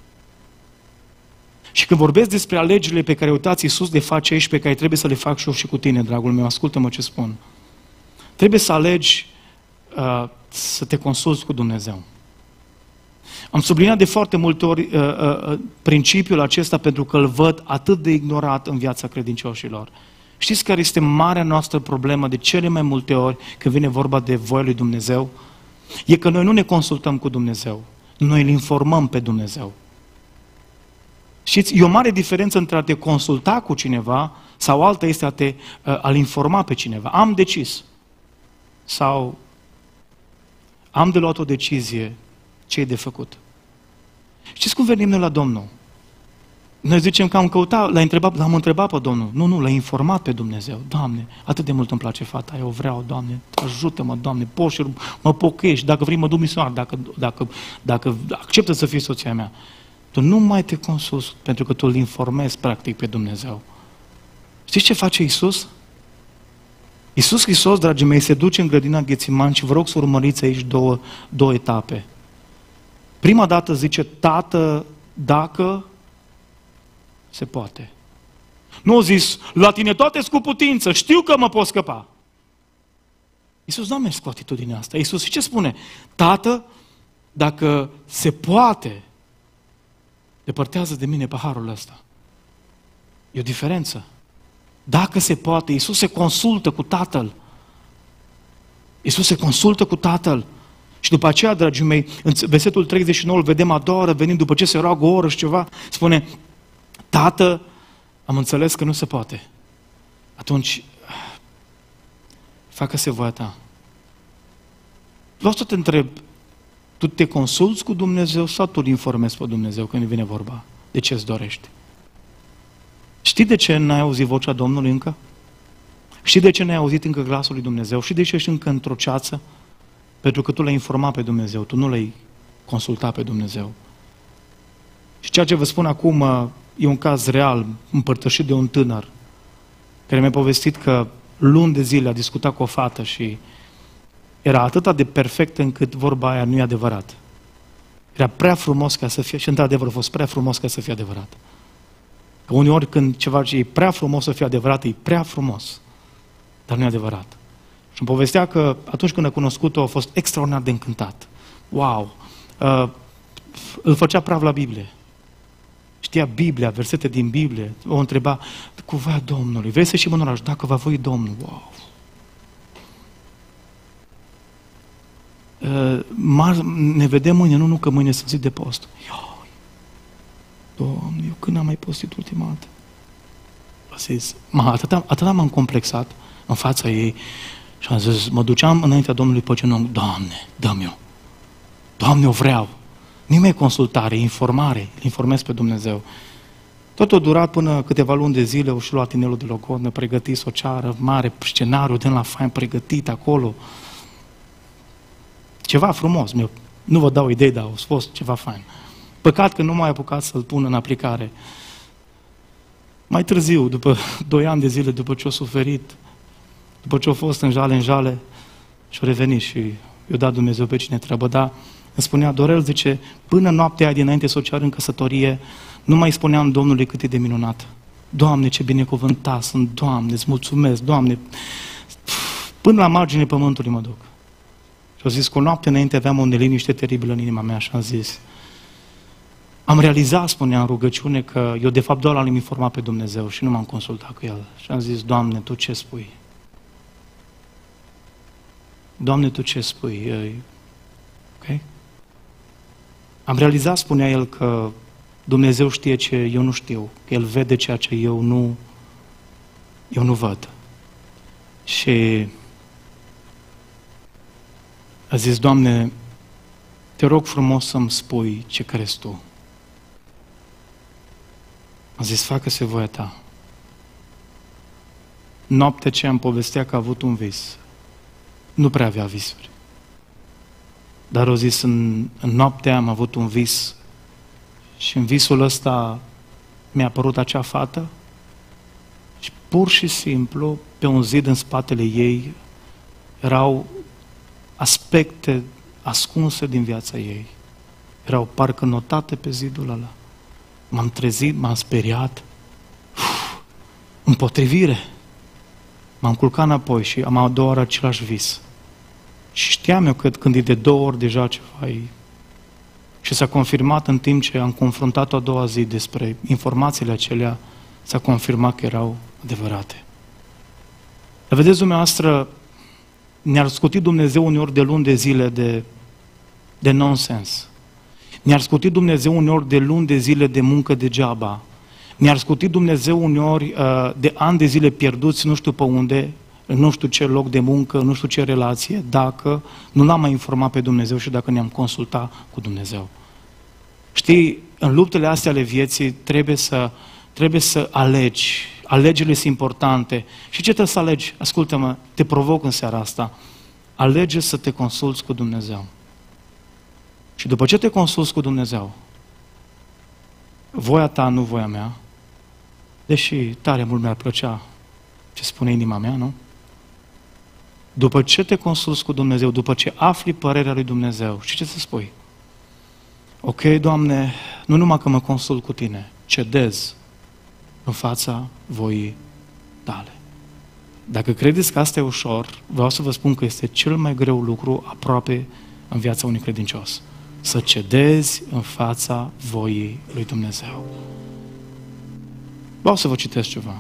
Și când vorbesc despre alegerile pe care, uitați, Iisus le face aici, pe care trebuie să le fac și eu și cu tine, dragul meu, ascultă-mă ce spun. Trebuie să alegi uh, să te consulți cu Dumnezeu. Am subliniat de foarte multe ori uh, uh, principiul acesta pentru că îl văd atât de ignorat în viața credincioșilor. Știți care este marea noastră problemă de cele mai multe ori când vine vorba de voia lui Dumnezeu? E că noi nu ne consultăm cu Dumnezeu. Noi îl informăm pe Dumnezeu. Știți, e o mare diferență între a te consulta cu cineva sau alta este a te a-l informa pe cineva. Am decis sau am de luat o decizie, ce e de făcut. Știți cum venim noi la Domnul? Noi zicem că am căutat, l-am întrebat, l-am întrebat pe Domnul. Nu, nu, l-a informat pe Dumnezeu. Doamne, atât de mult îmi place fata, eu vreau, Doamne, ajută-mă, Doamne, poți și mă pocăiești, dacă vrei mă duc misionar, dacă, dacă, dacă acceptă să fii soția mea. Tu nu mai te consulți, pentru că tu îl informezi practic pe Dumnezeu. Știți ce face Iisus? Iisus Hristos, dragii mei, se duce în grădina Ghețiman și vă rog să urmăriți aici două, două etape. Prima dată zice, Tată, dacă se poate. Nu a zis, la tine toate cu putință, știu că mă pot scăpa. Iisus nu a mers cu atitudinea asta. Iisus ce spune? Tată, dacă se poate, depărtează de mine paharul ăsta. E o diferență. Dacă se poate, Iisus se consultă cu Tatăl. Iisus se consultă cu Tatăl. Și după aceea, dragii mei, în versetul treizeci și nouă îl vedem a doua oră, venind după ce se roagă o oră și ceva, spune, Tată, am înțeles că nu se poate. atunci facă-se voia ta. Vreau să te întreb, tu te consulți cu Dumnezeu sau tu îl informezi pe Dumnezeu când vine vorba de ce îți dorești? Știi de ce n-ai auzit vocea Domnului încă? Știi de ce n-ai auzit încă glasul lui Dumnezeu? Știi de ce ești încă într-o ceață? Pentru că tu l-ai informat pe Dumnezeu, tu nu l-ai consultat pe Dumnezeu. Și ceea ce vă spun acum e un caz real, împărtășit de un tânăr, care mi-a povestit că luni de zile a discutat cu o fată și era atât de perfect încât vorba aia nu e adevărat. Era prea frumos ca să fie, și într-adevăr a fost prea frumos ca să fie adevărat. Că uneori când ceva ce e prea frumos să fie adevărat, e prea frumos, dar nu e adevărat. Și îmi povestea că atunci când a cunoscut-o a fost extraordinar de încântat. Wow! Uh, îl făcea praf la Biblie. Știa Biblia, versete din Biblie. O întreba, cu voia Domnului, vrei să ieșim în oraș? Dacă va voi Domnul. Wow! Uh, mar, ne vedem mâine, nu, nu, că mâine sunt zi de post. Ioi, Doamne, eu când am mai postit ultima dată? A zis, atât, atât m-am complexat în fața ei și am zis, mă duceam înaintea Domnului pe genunchi, Doamne, dă-mi eu. Doamne, eu vreau. Nimeni consultare, informare, îl informez pe Dumnezeu. Tot a durat până câteva luni de zile, și luat inelul de logodnă, pregătit o ceară mare, scenariu din la fain pregătit acolo. Ceva frumos, nu vă dau idei, dar a fost ceva fain. Păcat că nu m-ai apucat să-l pun în aplicare. Mai târziu, după doi ani de zile, după ce a suferit, după ce a fost în jale, în jale, și-a revenit și i-a dat Dumnezeu pe cine treabă, dar îmi spunea, Dorel, zice, până noaptea aia dinainte să o ceară în căsătorie, nu mai spuneam Domnului cât e de minunat. Doamne, ce binecuvântat sunt, Doamne, îți mulțumesc, Doamne, până la marginea pământului mă duc. Și au zis, cu o noapte înainte aveam o neliniște teribilă în inima mea și am zis, am realizat, spunea în rugăciune, că eu de fapt doar l-am informat pe Dumnezeu și nu m-am consultat cu El. Și am zis, Doamne, Tu ce spui? Doamne, Tu ce spui? Ok? Am realizat, spunea el, că Dumnezeu știe ce eu nu știu, că El vede ceea ce eu nu, eu nu văd. Și a zis, Doamne, te rog frumos să-mi spui ce crezi Tu. Am zis, facă-se voia Ta. Noaptea ce am povestea că a avut un vis. Nu prea avea visuri. Dar au zis, în, în noaptea am avut un vis și în visul ăsta mi-a apărut acea fată și pur și simplu, pe un zid în spatele ei, erau aspecte ascunse din viața ei. Erau parcă notate pe zidul ăla. M-am trezit, m-am speriat. Uf, împotrivire. M-am culcat înapoi și am a doua oară același vis. Și știam eu că când e de două ori deja ceva e... Și s-a confirmat în timp ce am confruntat-o a doua zi despre informațiile acelea, s-a confirmat că erau adevărate. Dar vedeți, dumneavoastră, ne-ar scuti Dumnezeu uneori de luni de zile de, de nonsens. Ne-ar scuti Dumnezeu uneori de luni de zile de muncă degeaba. Ne-ar scuti Dumnezeu uneori uh, de ani de zile pierduți, nu știu pe unde, nu știu ce loc de muncă, nu știu ce relație, dacă nu l-am mai informat pe Dumnezeu și dacă ne-am consultat cu Dumnezeu. Știi, în luptele astea ale vieții trebuie să, trebuie să alegi. Alegerile sunt importante. Și ce trebuie să alegi? Ascultă-mă, te provoc în seara asta. Alege să te consulți cu Dumnezeu. Și după ce te consulți cu Dumnezeu, voia ta, nu voia mea, deși tare mult mi-ar plăcea ce spune inima mea, nu? După ce te consulți cu Dumnezeu, după ce afli părerea lui Dumnezeu, și ce să spui? Ok, Doamne, nu numai că mă consult cu Tine, cedez în fața voii Tale. Dacă credeți că asta e ușor, vreau să vă spun că este cel mai greu lucru aproape în viața unui credincios. Să cedezi în fața voii lui Dumnezeu. Vreau să vă citesc ceva.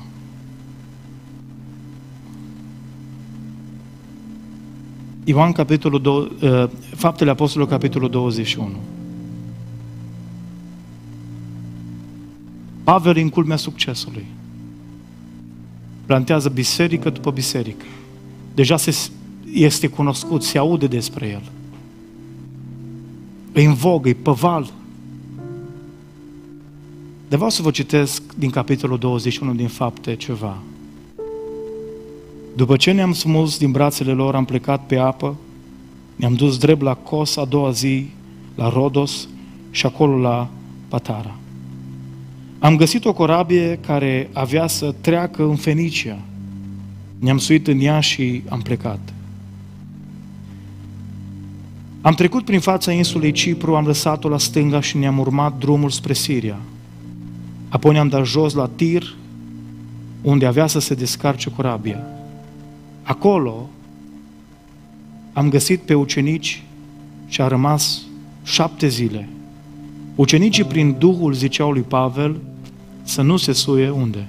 Ioan, capitolul doi, Faptele Apostolilor, capitolul douăzeci și unu. Pavel în culmea succesului. plantează biserică după biserică. Deja se, este cunoscut, se aude despre el. E în vogă, e păval. Dar vreau să vă citesc din capitolul douăzeci și unu din Fapte ceva. După ce ne-am smuls din brațele lor, am plecat pe apă, ne-am dus drept la Cos a doua zi, la Rodos și acolo la Patara. Am găsit o corabie care avea să treacă în Fenicia. Ne-am suit în ea și am plecat. Am trecut prin fața insulei Cipru, am lăsat-o la stânga și ne-am urmat drumul spre Siria. Apoi ne-am dat jos la Tir, unde avea să se descarce corabia. Acolo am găsit pe ucenici și a rămas șapte zile. Ucenicii prin Duhul ziceau lui Pavel să nu se suie unde?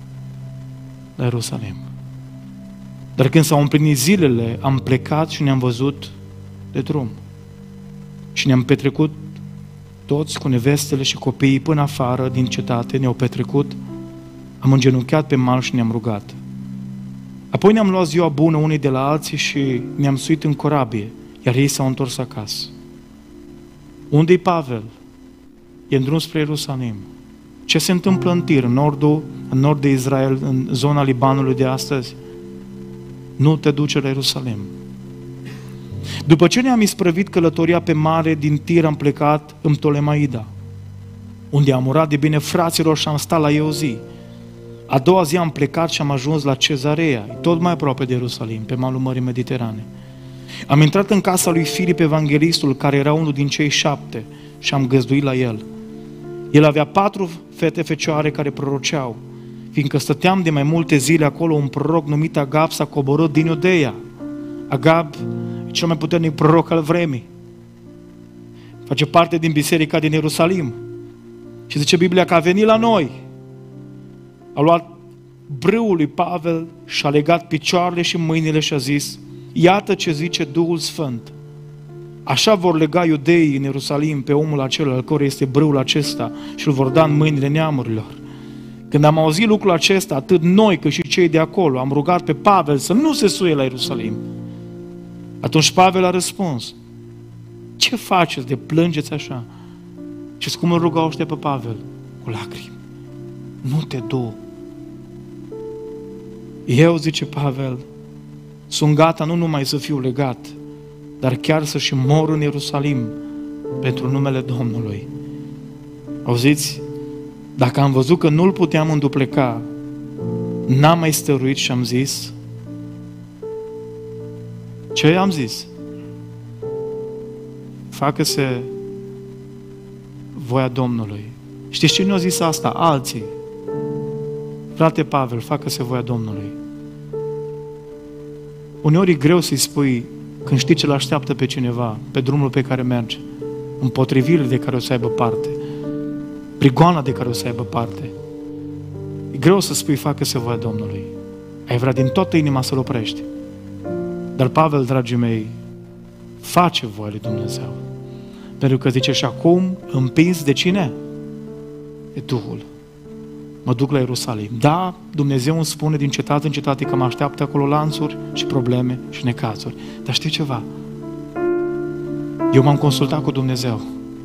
La Ierusalim. Dar când s-au împlinit zilele, am plecat și ne-am văzut de drum. Și ne-am petrecut toți cu nevestele și copiii până afară din cetate, ne-au petrecut, am îngenunchiat pe mal și ne-am rugat. Apoi ne-am luat ziua bună unii de la alții și ne-am suit în corabie, iar ei s-au întors acasă. Unde-i Pavel? E în drum spre Ierusalim. Ce se întâmplă în Tir, în nordul, în nord de Israel, în zona Libanului de astăzi? Nu te duce la Ierusalim. După ce ne-am isprăvit călătoria pe mare, din Tir am plecat în Ptolemaida, unde am urat de bine fraților și am stat la ei o zi. A doua zi am plecat și am ajuns la Cezarea, tot mai aproape de Ierusalim, pe malul Mării Mediterane. Am intrat în casa lui Filip Evanghelistul, care era unul din cei șapte, și am găzduit la el. El avea patru fete fecioare care proroceau. Fiindcă stăteam de mai multe zile acolo, un proroc numit Agab s-a coborât din Iudeea. Agab e cel mai puternic proroc al vremii. Face parte din biserica din Ierusalim. Și zice Biblia că a venit la noi. A luat brâul lui Pavel și a legat picioarele și mâinile și a zis: iată ce zice Duhul Sfânt. Așa vor lega iudeii în Ierusalim pe omul acela al căruia este brâul acesta și îl vor da în mâinile neamurilor. Când am auzit lucrul acesta, atât noi cât și cei de acolo, am rugat pe Pavel să nu se suie la Ierusalim. Atunci Pavel a răspuns: ce faceți de plângeți așa? Și cum îl rugau ăștia pe Pavel? Cu lacrimi. Nu te du. Eu, zice Pavel, sunt gata nu numai să fiu legat, dar chiar să și mor în Ierusalim pentru numele Domnului. Auziți? Dacă am văzut că nu-l puteam îndupleca, n-am mai stăruit și am zis: ce am zis? Facă-se voia Domnului. Știți cine a zis asta? Alții. Frate Pavel, facă-se voia Domnului. Uneori e greu să-i spui când știi ce l-așteaptă pe cineva, pe drumul pe care merge, împotrivirile de care o să aibă parte, prigoana de care o să aibă parte. E greu să spui facă-se voia Domnului. Ai vrea din toată inima să-L oprești. Dar Pavel, dragii mei, face voia lui Dumnezeu. Pentru că zice: și acum împins de cine? De Duhul. Mă duc la Ierusalim. Da, Dumnezeu îmi spune din cetate în cetate că mă așteaptă acolo lanțuri și probleme și necazuri. Dar știi ceva? Eu m-am consultat cu Dumnezeu.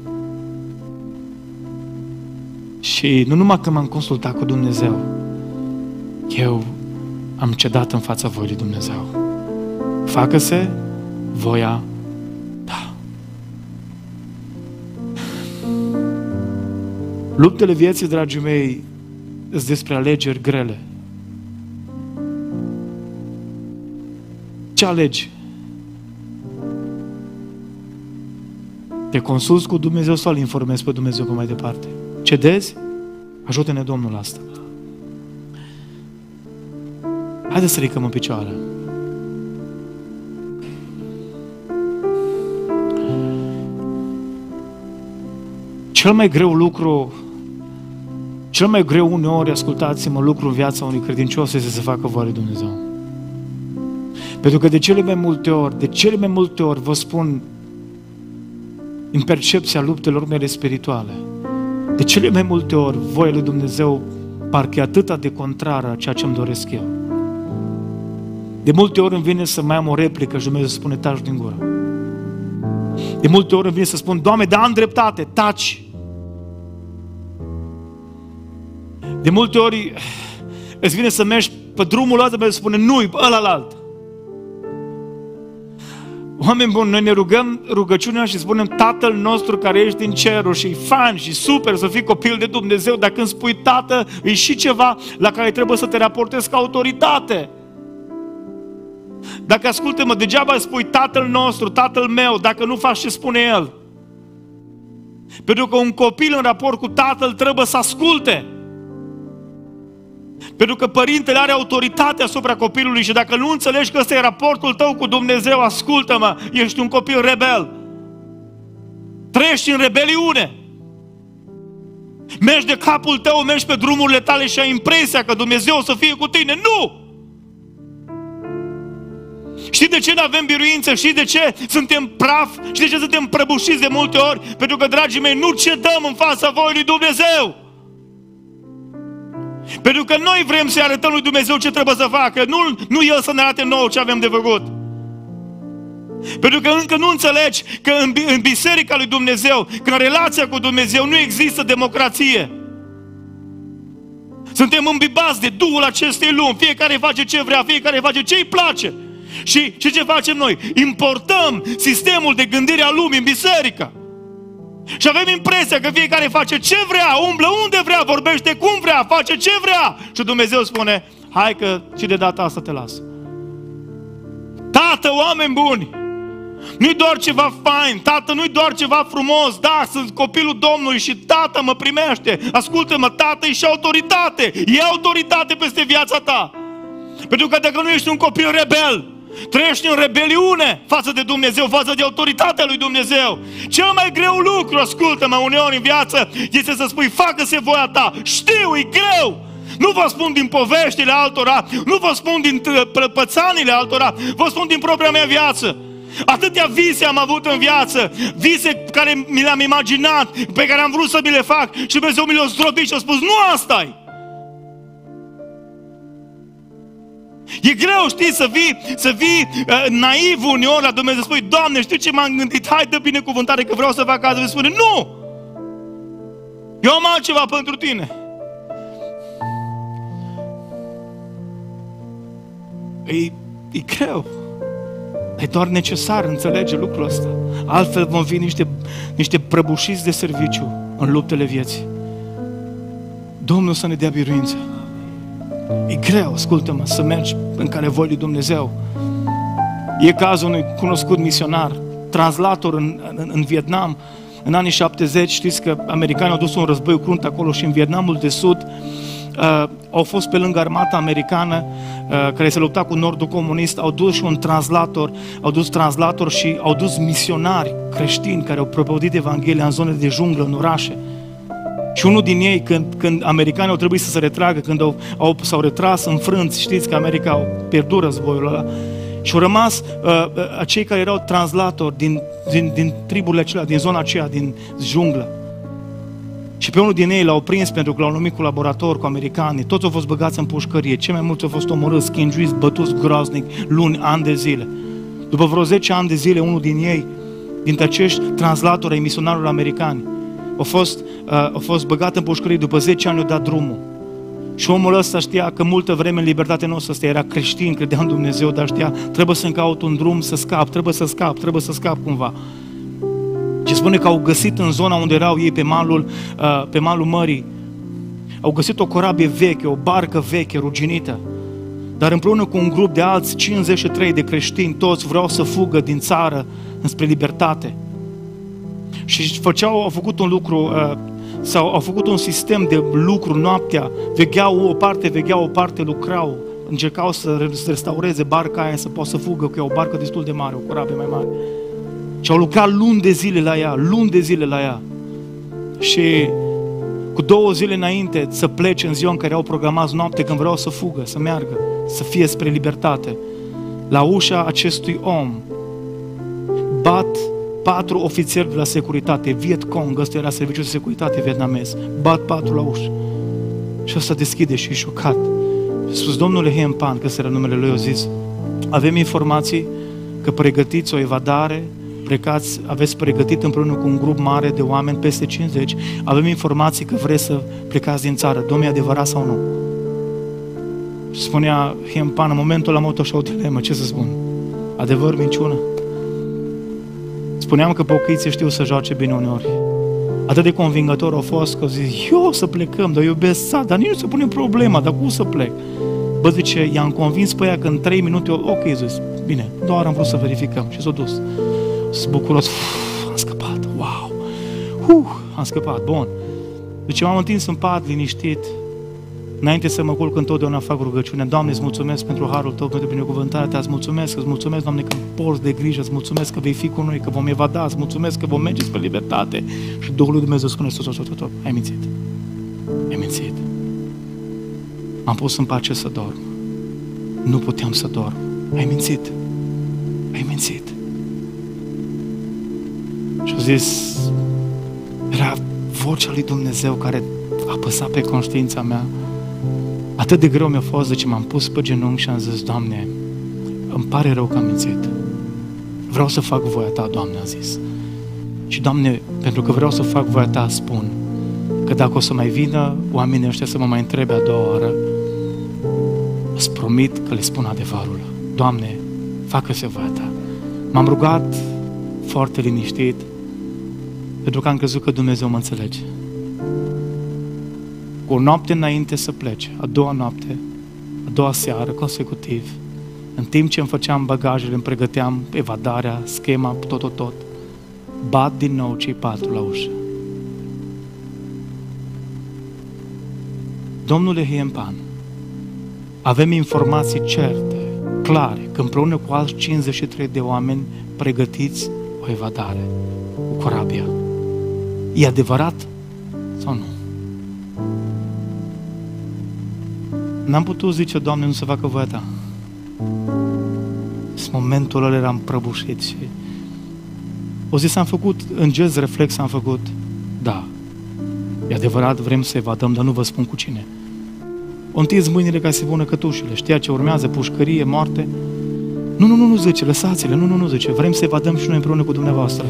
Și nu numai că m-am consultat cu Dumnezeu, eu am cedat în fața voii lui Dumnezeu. Facă-se voia ta. Luptele vieții, dragii mei, sunt despre alegeri grele. Ce alegi? Te consulți cu Dumnezeu sau îl informezi pe Dumnezeu pe mai departe? Cedezi? Ajută-ne Domnul asta. Haideți să ridicăm în picioare. Cel mai greu lucru, cel mai greu uneori, ascultați-mă, lucru în viața unui credincios este să se facă voia lui Dumnezeu. Pentru că de cele mai multe ori, de cele mai multe ori, vă spun, în percepția luptelor mele spirituale, de cele mai multe ori, voia lui Dumnezeu parcă e atâta de contrară a ceea ce îmi doresc eu. De multe ori îmi vine să mai am o replică și Dumnezeu spune, taci din gură. De multe ori îmi vine să spun, Doamne, dar am dreptate, taci. De multe ori îți vine să mergi pe drumul ăsta, Dumnezeu spune, nu-i ălalalt. Oameni buni, noi ne rugăm rugăciunea și spunem, Tatăl nostru care ești din cerul, și e fain și super să fii copil de Dumnezeu, dar când spui Tată, e și ceva la care trebuie să te raportezi ca autoritate. Dacă ascultă-mă, degeaba spui Tatăl nostru, Tatăl meu, dacă nu faci ce spune El. Pentru că un copil în raport cu Tatăl trebuie să asculte. Pentru că părintele are autoritate asupra copilului și dacă nu înțelegi că ăsta e raportul tău cu Dumnezeu, ascultă-mă, ești un copil rebel. Trăiești în rebeliune. Mergi de capul tău, mergi pe drumurile tale și ai impresia că Dumnezeu o să fie cu tine. Nu! Știi de ce nu avem biruință? Știi de ce suntem praf? Știi de ce suntem prăbușiți de multe ori? Pentru că, dragii mei, nu cedăm în fața voii lui Dumnezeu. Pentru că noi vrem să-i arătăm lui Dumnezeu ce trebuie să facă, nu, nu El să ne arate nouă ce avem de făcut. Pentru că încă nu înțelegi că în, în biserica lui Dumnezeu, că în relația cu Dumnezeu nu există democrație. Suntem îmbibați de duhul acestei lumi, fiecare face ce vrea, fiecare face ce îi place. Și, și ce facem noi? Importăm sistemul de gândire a lumii în biserică. Și avem impresia că fiecare face ce vrea, umblă unde vrea, vorbește cum vrea, face ce vrea. Și Dumnezeu spune, hai că și de data asta te las. Tată, oameni buni, nu-i doar ceva fain, Tată, nu-i doar ceva frumos, da, sunt copilul Domnului și Tată mă primește. Ascultă-mă, Tată e și autoritate, e autoritate peste viața ta. Pentru că dacă nu ești un copil rebel, trăiești în rebeliune față de Dumnezeu, față de autoritatea lui Dumnezeu. Cel mai greu lucru, ascultă-mă, uneori în viață, este să spui, facă-se voia ta. Știu, e greu. Nu vă spun din poveștile altora, nu vă spun din pățanile altora, vă spun din propria mea viață. Atâtea vise am avut în viață, vise care mi le-am imaginat, pe care am vrut să mi le fac și Dumnezeu mi le-a zdrobit și a spus, nu asta-i. E greu, știi, să vii, să vii uh, naiv uneori la Dumnezeu, să spui, Doamne, știi ce m-am gândit? Hai, dă binecuvântare că vreau să fac asta. Și spune, nu! Eu am altceva pentru tine. E, e greu. E doar necesar, înțelege lucrul ăsta. Altfel vom fi niște, niște prăbușiți de serviciu în luptele vieții. Domnul să ne dea biruință. E greu, ascultă-mă, să mergi în care voi lui Dumnezeu. E cazul unui cunoscut misionar, translator în, în, în Vietnam, în anii șaptezeci, știți că americanii au dus un război crunt acolo și în Vietnamul de Sud uh, au fost pe lângă armata americană uh, care se lupta cu nordul comunist, au dus și un translator, au dus translator și au dus misionari creștini care au propovăduit Evanghelia în zone de junglă, în orașe. Și unul din ei, când, când americanii au trebuit să se retragă, când au, au, s-au retras înfrânți, știți că America au pierdut războiul ăla, și au rămas uh, uh, cei care erau translatori din, din, din triburile acelea, din zona aceea, din junglă. Și pe unul din ei l-au prins pentru că l-au numit colaborator cu americanii, toți au fost băgați în pușcărie, cei mai mulți au fost omorâți, schingiuiți, bătuți groaznic, luni, ani de zile. După vreo zece ani de zile, unul din ei, dintre acești translatori ai misionarilor americani, a fost, uh, a fost băgat în pușcărie, după zece ani i-a dat drumul. Și omul ăsta știa că multă vreme în libertate nu o să stea, era creștin, credea în Dumnezeu, dar știa, trebuie să-mi caut un drum să scap, trebuie să scap, trebuie să scap cumva. Și spune că au găsit în zona unde erau ei pe malul, uh, pe malul mării, au găsit o corabie veche, o barcă veche, ruginită, dar împreună cu un grup de alți cincizeci și trei de creștini, toți vreau să fugă din țară înspre libertate. Și făceau, au făcut un lucru, uh, sau au făcut un sistem de lucru noaptea, vegheau o parte, vegheau o parte, lucrau, încercau să restaureze barca aia, să poată să fugă, că e o barcă destul de mare, o corabie mai mare. Și au lucrat luni de zile la ea, luni de zile la ea. Și cu două zile înainte să plece în ziua în care au programat noapte, când vreau să fugă, să meargă, să fie spre libertate, la ușa acestui om bat patru ofițeri de la securitate, Vietcong, ăsta era serviciul de securitate vietnamez, bat patru la ușă. Și ăsta deschide și e șocat. Și a spus, domnule Hien Pan, că ăsta era numele lui, a zis, Avem informații că pregătiți o evadare, plecați, aveți pregătit împreună cu un grup mare de oameni, peste cincizeci. Avem informații că vreți să plecați din țară. Dom'le, e adevărat sau nu? Spunea Hempan, în momentul am avut așa o dilemă, ce să spun? Adevăr, minciună? Spuneam că pocăiții știu să joace bine uneori. Atât de convingător au fost că zic, eu să plecăm, dar iubesc sat, dar nici nu se pune problema, dar cum să plec? Bă, zice, i-am convins pe ea că în trei minute, ok, zis, bine, doar am vrut să verificăm și s-a dus. Sunt bucuros, uf, am scăpat, wow, uf, am scăpat, bun. Deci m-am întins în pat, liniștit, înainte să mă culc întotdeauna fac rugăciune. Doamne, îți mulțumesc pentru harul Tău, pentru binecuvântarea Ta, îți mulțumesc, îți mulțumesc, Doamne, că îmi porți de grijă, îți mulțumesc că vei fi cu noi, că vom evada, îți mulțumesc că vom merge spre libertate. Și Duhul lui Dumnezeu spune, stop, stop, stop, stop, ai mințit, ai mințit. M-am pus în pace să dorm. Nu puteam să dorm. Ai mințit, ai mințit. Și au zis, era vocea lui Dumnezeu care apăsa pe conștiința mea. Atât de greu mi-a fost, deci m-am pus pe genunchi și am zis, Doamne, îmi pare rău că am mințit. Vreau să fac voia Ta, Doamne, a zis. Și, Doamne, pentru că vreau să fac voia Ta, spun că dacă o să mai vină oamenii ăștia să mă mai întrebe a doua oară, îți promit că le spun adevărul. Doamne, facă-se voia Ta. M-am rugat foarte liniștit, pentru că am crezut că Dumnezeu mă înțelege. Cu o noapte înainte să plece, a doua noapte, a doua seară, consecutiv, în timp ce îmi făceam bagajele, îmi pregăteam evadarea, schema, tot, tot, tot, bat din nou cei patru la ușă. Domnule Hempan, avem informații certe, clare, că împreună cu alți cincizeci și trei de oameni pregătiți o evadare cu corabia. E adevărat sau nu? N-am putut zice, Doamne, nu se facă voia Ta. În momentul ăla eram prăbușit și o zis, am făcut, în gest reflex am făcut, da, e adevărat, vrem să evadăm, dar nu vă spun cu cine. O întins mâinile ca să pună cătușile, știa ce urmează, pușcărie, moarte. Nu, nu, nu, nu, zice, lăsați-le, nu, nu, nu, zice, vrem să evadăm și noi împreună cu dumneavoastră.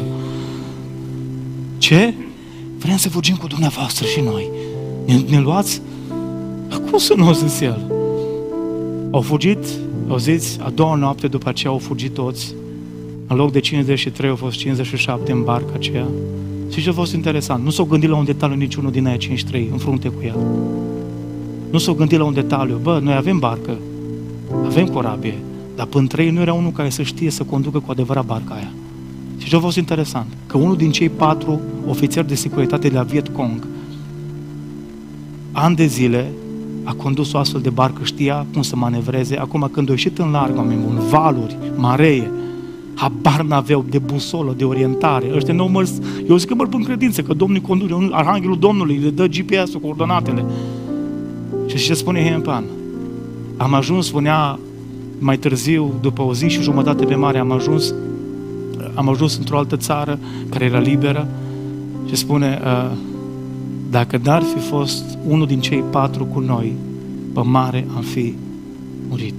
Ce? Vrem să fugim cu dumneavoastră și noi. Ne, ne luați? Cum să nu, zis el? Au fugit, au zis, a doua noapte după aceea au fugit toți. În loc de cincizeci și trei au fost cincizeci și șapte în barca aceea. Și ce a fost interesant? Nu s-au gândit la un detaliu niciunul din aia cincizeci și trei în frunte cu el. Nu s-au gândit la un detaliu. Bă, noi avem barcă, avem corabie, dar până trei nu era unul care să știe să conducă cu adevărat barca aia. Și ce a fost interesant? Că unul din cei patru ofițeri de securitate de la Vietcong, ani de zile, a condus o astfel de barcă, știa cum să manevreze. Acum când a ieșit în larg, oameni buni, valuri, mareie, habar n-aveau de busolă, de orientare. Ăștia n-au mers, eu zic că mărg în credință, că Domnul conduce, Arhanghelul Domnului le dă G P S-ul, coordonatele. Și ce spune Hempan? Am ajuns, spunea mai târziu, după o zi și jumătate pe mare, am ajuns, am ajuns într-o altă țară care era liberă și spune, uh, dacă n-ar fi fost unul din cei patru cu noi, pe mare am fi murit.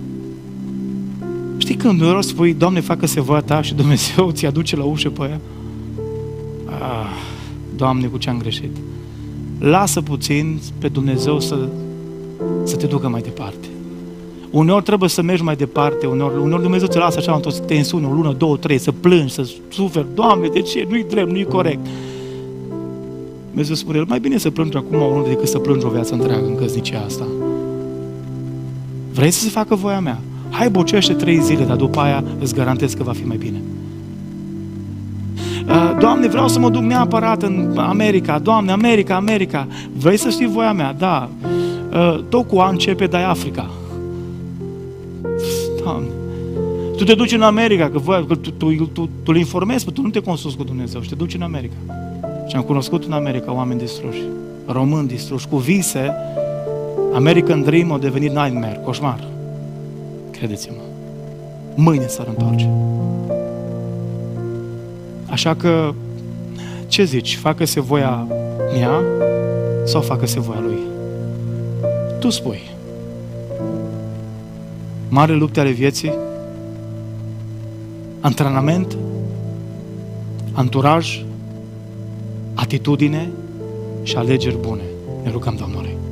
Știi când uneori spui, Doamne, facă-se voia Ta și Dumnezeu ți aduce la ușă pe ea? Ah, Doamne, cu ce am greșit. Lasă puțin pe Dumnezeu să, să te ducă mai departe. Uneori trebuie să mergi mai departe, uneori, uneori Dumnezeu ți lasă așa într-o tensiune, o lună, două, trei, să plângi, să suferi. Doamne, de ce? Nu-i drept, nu-i corect. Dumnezeu spune, mai bine să plângi acum o lună decât să plângi o viață întreagă în căsnicia asta. Vrei să se facă voia mea? Hai, bocește trei zile, dar după aia îți garantez că va fi mai bine. Doamne, vreau să mă duc neapărat în America. Doamne, America, America. Vrei să știi voia mea? Da. Tot cu A începe, dar e Africa. Doamne. Tu te duci în America, că, voia, că tu, tu, tu, tu îl informezi, că tu nu te consulți cu Dumnezeu și te duci în America. Și am cunoscut în America oameni distruși, români distruși, cu vise. American Dream a devenit nightmare, coșmar. Credeți-mă. Mâine s-ar întoarce. Așa că, ce zici? Facă-se voia mea sau facă-se voia Lui? Tu spui. Mare lupte ale vieții, antrenament, anturaj, atitudine și alegeri bune. Ne rugăm Domnului.